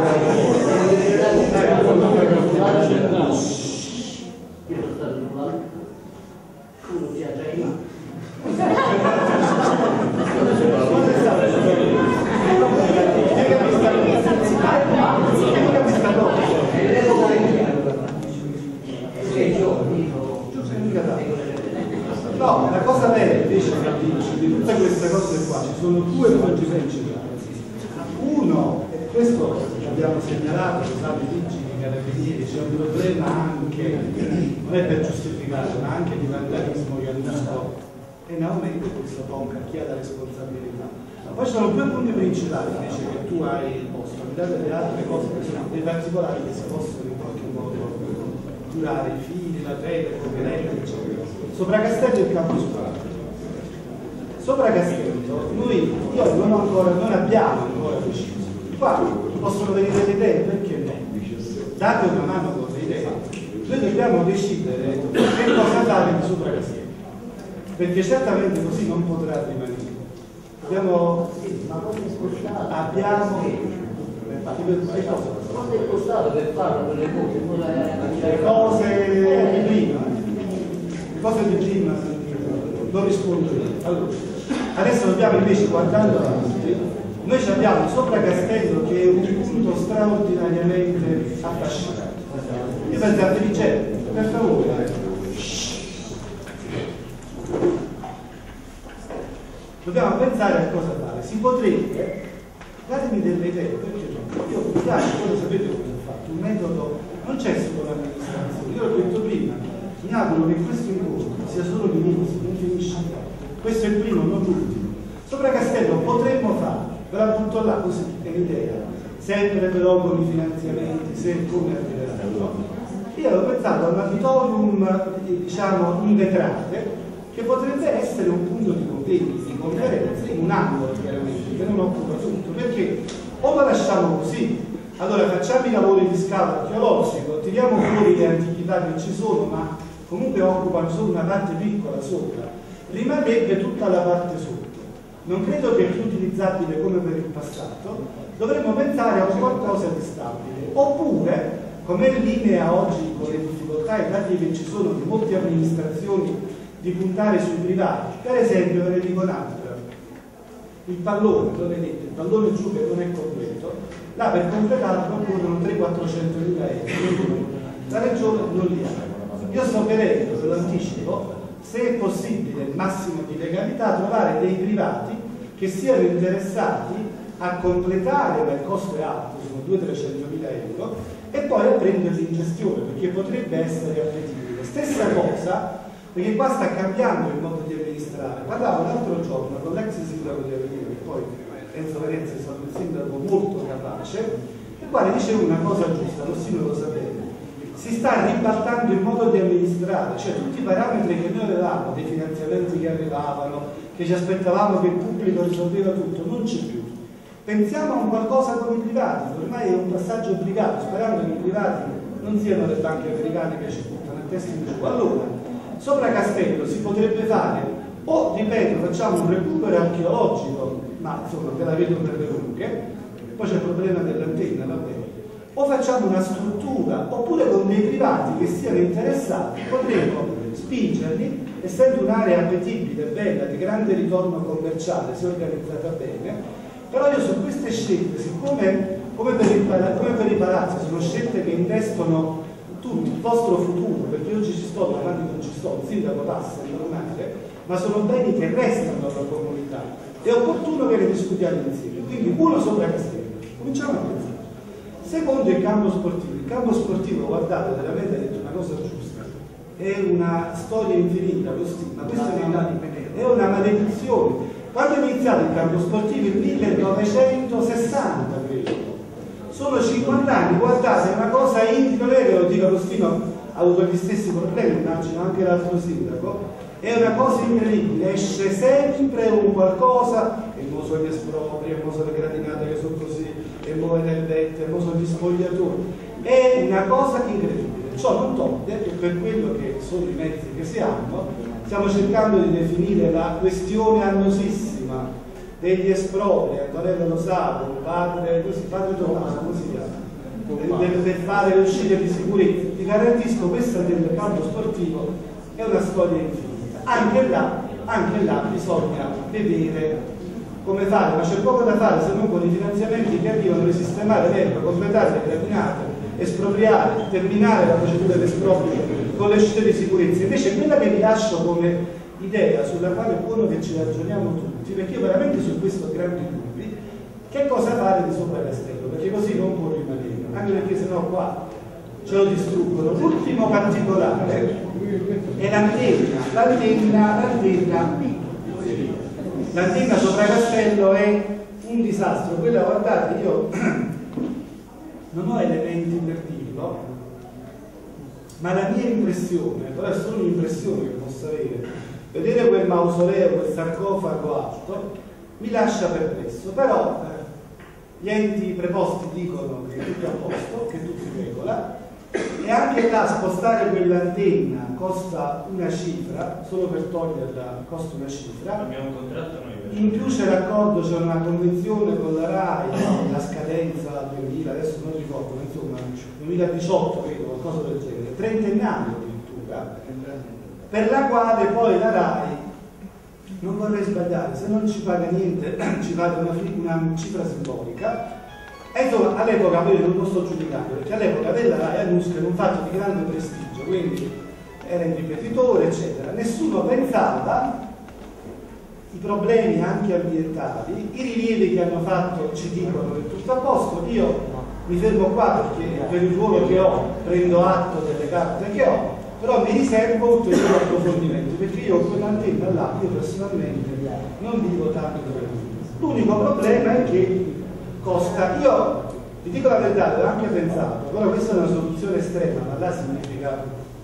No, la cosa vera invece che dici di tutte queste cose qua, ci sono due punti principali. Uno, e questo abbiamo segnalato, lo sanno i vigili, i carabinieri, c'è un problema anche, non è per giustificare, ma anche di vandalismo che hanno in aumento, questo tocca chi ha la responsabilità. Ma poi ci sono due punti principali invece che tu hai posto, al di là delle altre cose che sono dei particolari che si possono in qualche modo curare, i fili, la rete, le coperente, eccetera. Sopra Castello e il campo squadra. Sopra Castello noi io non, ho ancora, non abbiamo ancora deciso. Qua possono venire le idee, perché no? Date una mano con le idee. Noi dobbiamo decidere che cosa fare di Sopra Castello. Perché certamente così non potrà rimanere. Dobbiamo. Abbiamo. Che cosa? Quanto è costato per farlo quelle cose? Le cose di prima. Le cose di prima non rispondo io. Allora, adesso dobbiamo invece, guardando avanti, noi abbiamo Sopra Castello che è un punto straordinariamente affascinante. Io penso a dirigente, per favore. Dobbiamo pensare a cosa fare. Si potrebbe, datemi delle idee, perché no? Io mi piace, voi lo sapete come ho fatto, un metodo, non c'è solo l'amministrazione, io l'ho detto prima, mi auguro che questo incontro sia solo l'inizio, non finisce qua. Questo è il primo, non l'ultimo. Sopra Castello potremmo fare, ve la butto là così, è l'idea, sempre però con i finanziamenti, se e come arriverà. Io avevo pensato a un auditorium, diciamo, in vetrate, che potrebbe essere un punto di convegni, di conferenze, in un angolo chiaramente, che non occupa tutto, perché o lo lasciamo così, allora facciamo i lavori di scala archeologico, tiriamo fuori le antichità che ci sono, ma comunque occupano solo una parte piccola sopra, rimarrebbe tutta la parte sotto. Non credo che è più utilizzabile come per il passato, dovremmo pensare a un qualcosa di stabile, oppure, come è linea oggi con le difficoltà e i dati che ci sono di molte amministrazioni, di puntare sui privati. Per esempio, ve ne dico un'altra, il pallone, lo vedete, il pallone giù che non è completo, là per completarlo occorrono trecento-quattrocento mila euro, la regione non li ha. Io soggerei, ve lo anticipo, se è possibile, il massimo di legalità, trovare dei privati che siano interessati a completare, ma il costo è alto, sono duecento-trecento mila euro, e poi a prenderli in gestione, perché potrebbe essere appetibile. Stessa cosa, perché qua sta cambiando il modo di amministrare. Parlavo l'altro giorno con l'ex sindaco di Avellino, che poi Enzo Varenzi è stato un sindaco molto capace, il quale diceva una cosa giusta, lo sì non lo sapete. Si sta ribaltando il modo di amministrare, cioè tutti i parametri che noi avevamo, dei finanziamenti che arrivavano, che ci aspettavamo che il pubblico risolveva tutto, non c'è più. Pensiamo a un qualcosa con i privati, ormai è un passaggio obbligato, sperando che i privati non siano le banche americane che ci buttano a testa in giù. Allora, sopra Castello si potrebbe fare, o ripeto, facciamo un recupero archeologico, ma insomma ve la vedo per le lunghe, poi c'è il problema dell'antenna, va bene, o facciamo una struttura, oppure con dei privati che siano interessati, potremmo spingerli, essendo un'area appetibile, bella, di grande ritorno commerciale, se organizzata bene. Però io su queste scelte, siccome come per, il, come per i palazzi sono scelte che investono tutto il vostro futuro, perché oggi ci sto, domani non ci sto, il sindaco passa, è normale, ma sono beni che restano alla comunità, è opportuno che ne discutiamo insieme. Quindi uno sopra Castello, cominciamo a pensare. Secondo, il campo sportivo. Il campo sportivo, guardate, veramente ha detto una cosa giusta, è una storia infinita, ma questa è una, è una maledizione. Quando è iniziato il campo sportivo? Il millenovecentosessanta, credo. Sono cinquanta anni, guardate, è una cosa intima, non è che lo dico Agostino, ha avuto gli stessi problemi, immagino anche l'altro sindaco, è una cosa incredibile, esce sempre un qualcosa, e mo sono gli espropri, e mo sono le gradinate che sono così, e mo le vette, e mo sono gli spogliatori, è una cosa incredibile. Ciò non toglie che per quello che sono i mezzi che si hanno, stiamo cercando di definire la questione annosissima degli espropri, Antonello Lo Sapo, padre, così, padre Tommaso, come si chiama, per, per fare le uscite di sicurezza. Vi garantisco, questa del campo sportivo è una storia infinita. Anche là, anche là bisogna vedere come fare, ma c'è poco da fare se non con i finanziamenti che arrivano di sistemare l'erba, completare le gradinate, espropriare, terminare la procedura di esproprio con le uscite di sicurezza. Invece quella che vi lascio come idea, sulla quale è buono che ci ragioniamo tutti, perché io veramente su questo ho grandi dubbi, che cosa fare di sopra Castello, perché così non può rimanere, anche perché sennò qua ce lo distruggono. L'ultimo particolare è l'antenna, l'antenna, l'antenna, l'antenna sopra Castello è un disastro. Quella, guardate, io non ho elementi per dirlo, ma la mia impressione, però è solo un'impressione che posso avere, vedere quel mausoleo, quel sarcofago alto, mi lascia perplesso. Però eh, gli enti preposti dicono che è tutto a posto, che tutto si regola, e anche là spostare quell'antenna costa una cifra, solo per toglierla costa una cifra. Abbiamo un contratto noi. In più c'è l'accordo, c'è una convenzione con la RAI, la scadenza duemila, adesso non ricordo, ma insomma duemiladiciotto credo, qualcosa del genere, trentennale addirittura, per la quale poi la RAI, non vorrei sbagliare, se non ci paga niente ci paga una, una cifra simbolica. E insomma all'epoca, poi non lo sto giudicando, perché all'epoca della RAI Anusca era un fatto di grande prestigio, quindi era il ripetitore eccetera, nessuno pensava i problemi anche ambientali, i rilievi che hanno fatto ci dicono che è tutto a posto. Io mi fermo qua perché per il ruolo che ho prendo atto delle carte che ho, però mi riservo ulteriori approfondimenti, perché io con l'antenna là, io personalmente non vivo tanto per lui. L'unico problema è che costa, io vi dico la verità, l'ho anche pensato, però questa è una soluzione estrema, ma là significa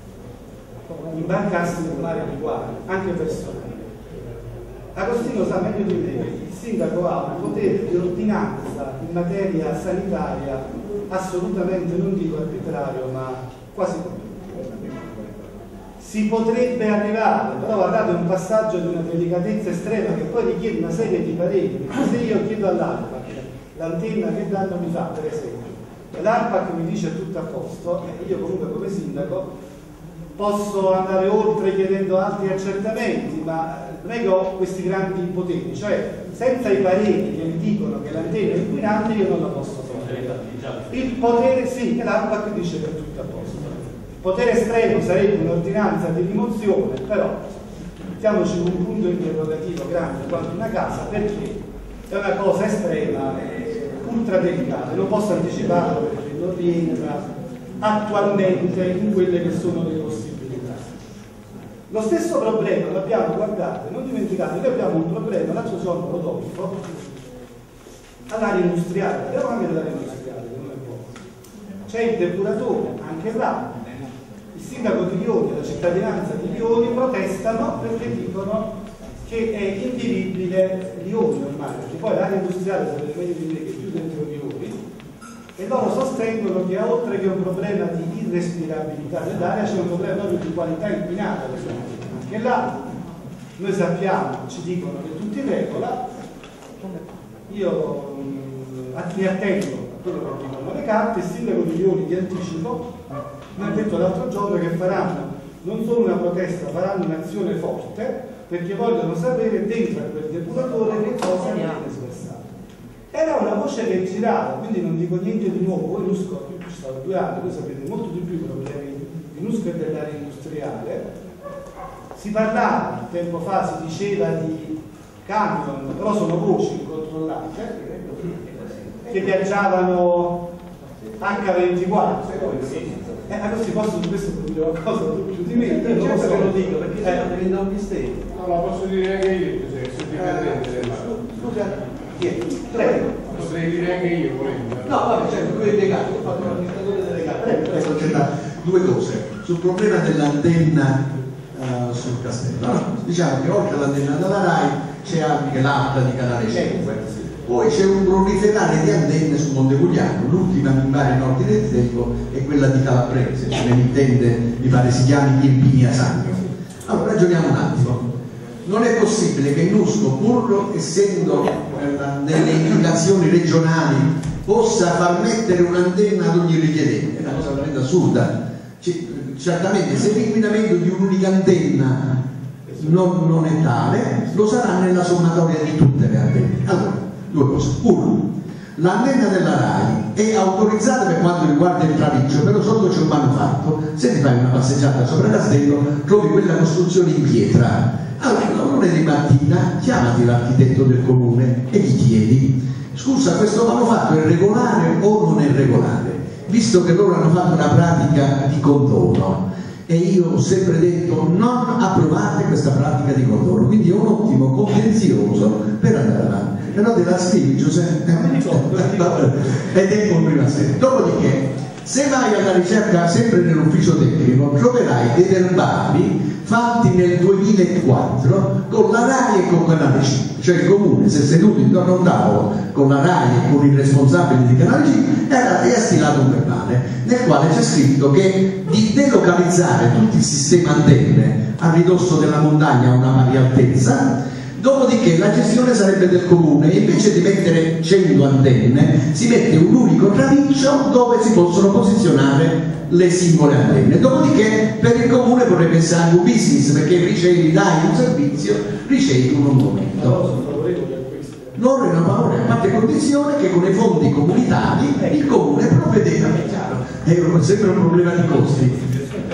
imbarcarsi nel mare di guardia, anche personale. Agostino sa meglio di me che il sindaco ha un potere di ordinanza in materia sanitaria assolutamente, non dico arbitrario, ma quasi completo. Si potrebbe arrivare, però guardate, è un passaggio di una delicatezza estrema che poi richiede una serie di pareri, perché se io chiedo all'ARPAC l'antenna che danno mi fa, per esempio, e l'ARPAC mi dice tutto a posto, e io comunque come sindaco posso andare oltre chiedendo altri accertamenti, ma non è che ho questi grandi poteri, cioè senza i pareri che mi dicono che l'antenna è inquinante io non la posso togliere. Il potere, sì, che l'ARPAC dice che è tutto a posto. Il potere estremo sarebbe un'ordinanza di rimozione, però mettiamoci un punto interrogativo grande quanto una casa, perché è una cosa estrema, ultra delicata, non posso anticiparlo perché non rientra attualmente in quelle che sono le possibilità. Lo stesso problema l'abbiamo, guardate, non dimenticate, noi abbiamo un problema, l'altro giorno Rodolfo, all'area industriale, parliamo anche dell'area industriale, che non è buono. C'è il depuratore, anche là, il sindaco di Lioni e la cittadinanza di Lioni protestano perché dicono che è invivibile Lioni ormai, perché poi l'area industriale, sapete meglio di me che è più dentro Lioni, e loro sostengono che oltre che un problema di irrespirabilità dell'aria c'è un problema proprio di qualità inquinata dell'aria. Anche là noi sappiamo, ci dicono che tutto in regola, io mh, mi attendo a quello che dicono le carte. Il sindaco di Lioni di anticipo mi ha detto l'altro giorno che faranno non solo una protesta, faranno un'azione forte perché vogliono sapere dentro a quel depuratore che cosa viene sversato. Era una voce che girava, quindi non dico niente di nuovo. Voi Nusco, io ci stavo due anni, voi sapete molto di più problemi di Nusco e dell'area industriale. Si parlava, tempo fa si diceva di camion, però sono voci incontrollate che viaggiavano acca ventiquattro. Eh, così posso su questo dire qualcosa più di me, non lo so, ve lo dico perché eh. non mi non mi stai. No, lo posso dire anche io, se sono dipendente. Scusa. Prego. Potrei dire anche io, volendo. No, vabbè, certo, quello è legato, ho fatto l'amministratore delegato. Ecco, c'è da due cose. Sul problema dell'antenna uh, sul castello. No, diciamo che oltre all'antenna della RAI c'è anche l'altra di Canale cinque. Poi c'è un proliferare di antenne su Monteculiano, l'ultima mi pare in ordine del tempo è quella di Calabrese, se ne intende, mi pare si chiami Irpinia Sangro. Allora ragioniamo un attimo. Non è possibile che Nusco, pur essendo eh, nelle indicazioni regionali, possa far mettere un'antenna ad ogni richiedente, è una cosa veramente assurda. C certamente se l'inquinamento di un'unica antenna non, non è tale, lo sarà nella sommatoria di tutte le antenne. Allora, due cose. Uno, l'antenna della RAI è autorizzata per quanto riguarda il traliccio, però sotto c'è un manufatto. Se ti fai una passeggiata sopra il castello, trovi quella costruzione in pietra. Allora, lunedì mattina chiamati l'architetto del comune e gli chiedi: scusa, questo manufatto è regolare o non è regolare? Visto che loro hanno fatto una pratica di contorno, e io ho sempre detto non approvate questa pratica di contorno, quindi è un ottimo contenzioso per andare avanti. Però te la scrivi, Giuseppe, ed è un prima serie. Dopodiché, se vai alla ricerca sempre nell'ufficio tecnico, troverai dei verbali fatti nel duemilaquattro con la RAI e con Canale cinque, cioè il comune si è seduto intorno a un tavolo con la RAI e con i responsabili di Canale cinque e ha stilato un verbale nel quale c'è scritto che di delocalizzare tutto il sistema antenne a ridosso della montagna a una pari altezza. Dopodiché la gestione sarebbe del comune e invece di mettere cento antenne si mette un unico traliccio dove si possono posizionare le singole antenne. Dopodiché per il comune potrebbe essere anche un business, perché ricevi, dai un servizio, ricevi un monumento. Non erano favorevoli, a parte condizione che con i fondi comunitari il comune provvedeva, è chiaro, è sempre un problema di costi.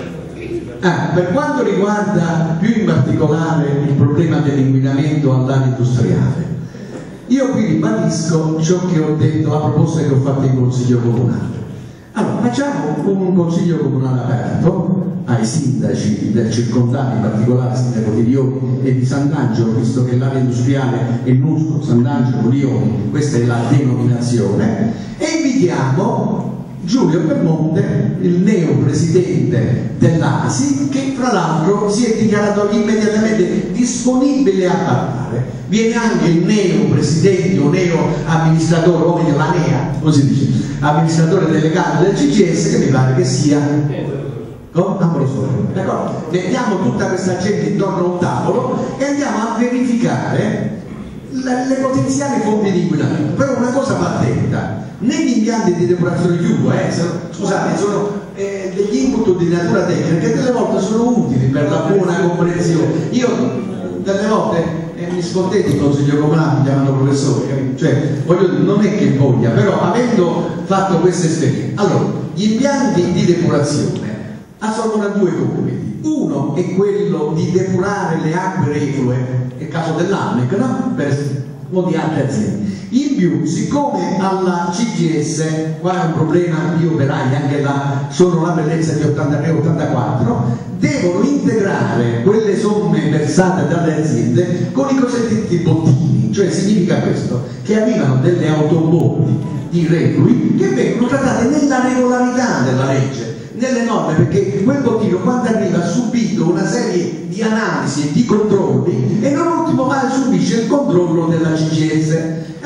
Ah, per quanto riguarda più in particolare il problema dell'inquinamento all'area industriale, io qui ribadisco ciò che ho detto a proposta che ho fatto in consiglio comunale. Allora, facciamo un consiglio comunale aperto ai sindaci del circondario, in particolare il sindaco di Lioni e di Sant'Angelo, visto che l'area industriale è Nusco, Sant'Angelo, Lioni, questa è la denominazione, e invitiamo Giulio Permonte, il neo presidente dell'A S I, che fra l'altro si è dichiarato immediatamente disponibile a parlare. Viene anche il neo presidente o neo amministratore, o meglio la NEA, così dice, amministratore delegato del C G S, che mi pare che sia no? Non lo so. D'accordo? Mettiamo tutta questa gente intorno a un tavolo e andiamo a verificare le, le potenziali fonti di inquinamento. Però una cosa va attenta: negli impianti di depurazione chiuso, eh, scusate, sono eh, degli input di natura tecnica che delle volte sono utili per la buona comprensione. Io delle volte eh, mi scontento in consiglio comunale, mi chiamano professore, cioè voglio dire, non è che voglia, però avendo fatto questa esperienza, allora gli impianti di depurazione assolvono due compiti. Uno è quello di depurare le acque reflue, è il caso dell'Amec, no? Per o di altre aziende. In più, siccome alla C G S qua è un problema di operai, anche là sono la bellezza di ottantatré ottantaquattro, devono integrare quelle somme versate dalle aziende con i cosiddetti bottini, cioè significa questo, che arrivano delle autobotti di reflui che vengono trattate nella regolarità della legge, nelle norme, perché quel bottino quando arriva ha subito una serie di analisi e di controlli e non ultimo male subisce il controllo della C G S. Allora, quindi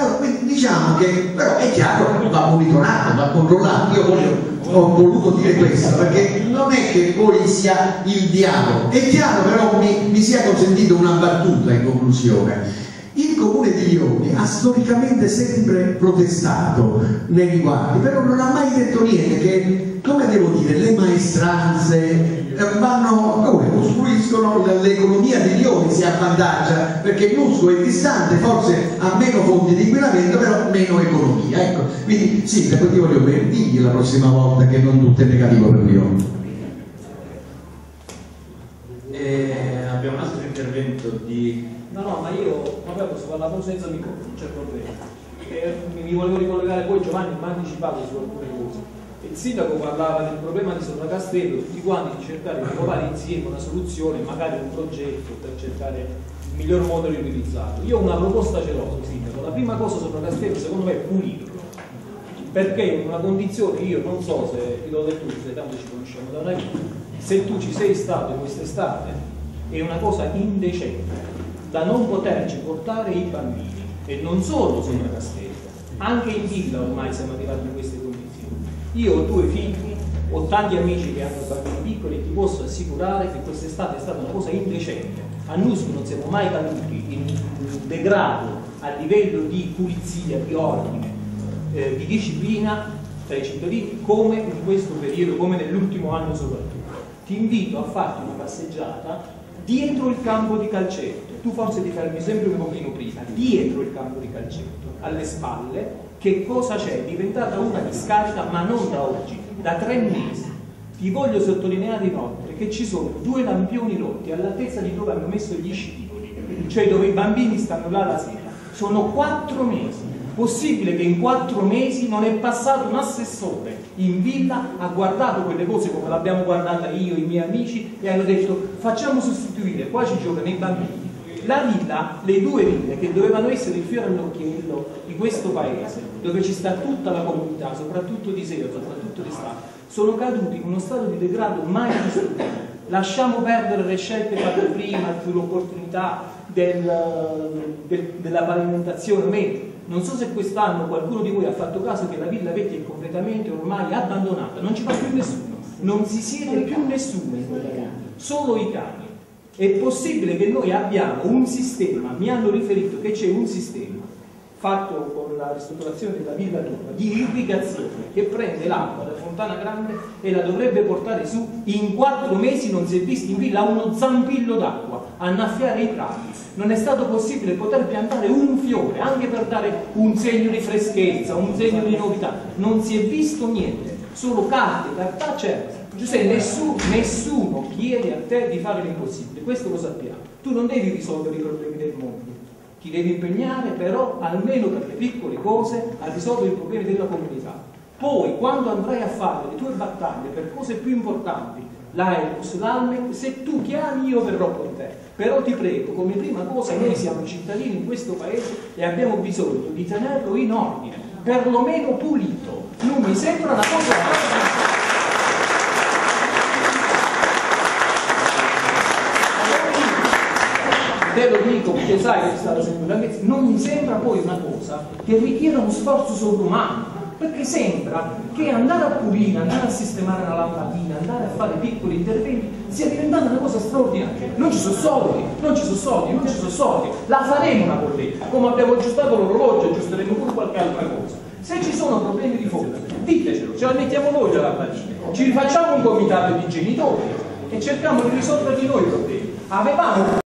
diciamo che però è chiaro, va monitorato, va controllato. Io voglio, ho voluto dire questo perché non è che poi sia il dialogo, è chiaro, però mi, mi sia consentito una battuta in conclusione. Il comune di Lioni ha storicamente sempre protestato nei riguardi, però non ha mai detto niente, che, come devo dire, le maestranze vanno, come costruiscono l'economia di Lioni, si avvantaggia, perché Nusco è distante, forse ha meno fonti di inquinamento, però meno economia, ecco. Quindi sì, io voglio bene, digli la prossima volta che non tutto è negativo per Lioni. Eh, abbiamo un altro intervento di... No, no, ma io, vabbè, posso parlare senza microfono, non c'è problema. E mi volevo ricollegare poi, Giovanni mi ha anticipato su alcune cose. Il sindaco parlava del problema di Sovracastello, tutti quanti di cercare di trovare insieme una soluzione, magari un progetto per cercare il miglior modo di utilizzarlo. Io ho una proposta ce l'ho, sindaco. La prima cosa Sovracastello secondo me è pulirlo. Perché in una condizione, io non so se ti do lettura, se tanto ci conosciamo da una vita, se tu ci sei stato in quest'estate, è una cosa indecente da non poterci portare i bambini, e non solo sopra Castello, anche in villa ormai siamo arrivati in queste condizioni. Io ho due figli, ho tanti amici che hanno bambini piccoli e ti posso assicurare che quest'estate è stata una cosa indecente. A Nusco non siamo mai caduti in un degrado a livello di pulizia, di ordine, eh, di disciplina tra i cittadini come in questo periodo, come nell'ultimo anno soprattutto. Ti invito a farti una passeggiata dietro il campo di calcetto. Tu forse ti fermi sempre un pochino prima, dietro il campo di calcetto, alle spalle, che cosa c'è? È diventata una discarica, ma non da oggi, da tre mesi. Ti voglio sottolineare inoltre che ci sono due lampioni rotti all'altezza di dove hanno messo gli scivoli, cioè dove i bambini stanno là la sera. Sono quattro mesi. Possibile che in quattro mesi non è passato un assessore in villa, ha guardato quelle cose come l'abbiamo guardata io, i miei amici, e hanno detto facciamo sostituire, qua ci giocano i bambini. La villa, le due ville che dovevano essere il fiore all'occhiello di questo paese, dove ci sta tutta la comunità, soprattutto di Seo, soprattutto di Stato, sono caduti in uno stato di degrado mai visto. Lasciamo perdere le scelte fatte prima sull'opportunità del, del, della pavimentazione, mentre non so se quest'anno qualcuno di voi ha fatto caso che la Villa Vecchia è completamente ormai abbandonata, non ci va più nessuno, non si siede più nessuno in quella villa, solo i cani. È possibile che noi abbiamo un sistema, mi hanno riferito che c'è un sistema fatto con la ristrutturazione della Villa Turma di irrigazione che prende l'acqua da Fontana Grande e la dovrebbe portare su. In quattro mesi non si è visto in villa uno zampillo d'acqua, annaffiare i prati. Non è stato possibile poter piantare un fiore, anche per dare un segno di freschezza, un segno di novità. Non si è visto niente, solo carte, cartacee. Giuseppe, nessuno, nessuno chiede a te di fare l'impossibile, questo lo sappiamo. Tu non devi risolvere i problemi del mondo, ti devi impegnare però almeno per le piccole cose a risolvere i problemi della comunità. Poi quando andrai a fare le tue battaglie per cose più importanti, l'Aerbus, l'Almec, se tu chiami io verrò con te, però ti prego, come prima cosa noi siamo cittadini in questo paese e abbiamo bisogno di tenerlo in ordine, perlomeno pulito. Non mi sembra una cosa te lo dico perché sai che è stata sempre, non mi sembra poi una cosa che richieda uno sforzo sovrumano, perché sembra che andare a pulire, andare a sistemare una lampadina, andare a fare piccoli interventi sia diventata una cosa straordinaria. Non ci sono soldi, non ci sono soldi, non ci sono soldi, la faremo una bolletta, come abbiamo aggiustato l'orologio, aggiusteremo pure qualche altra cosa. Se ci sono problemi di fondo, ditecelo, ce la mettiamo noi la lampadina, ci rifacciamo un comitato di genitori e cerchiamo di risolverli noi i problemi. Avevamo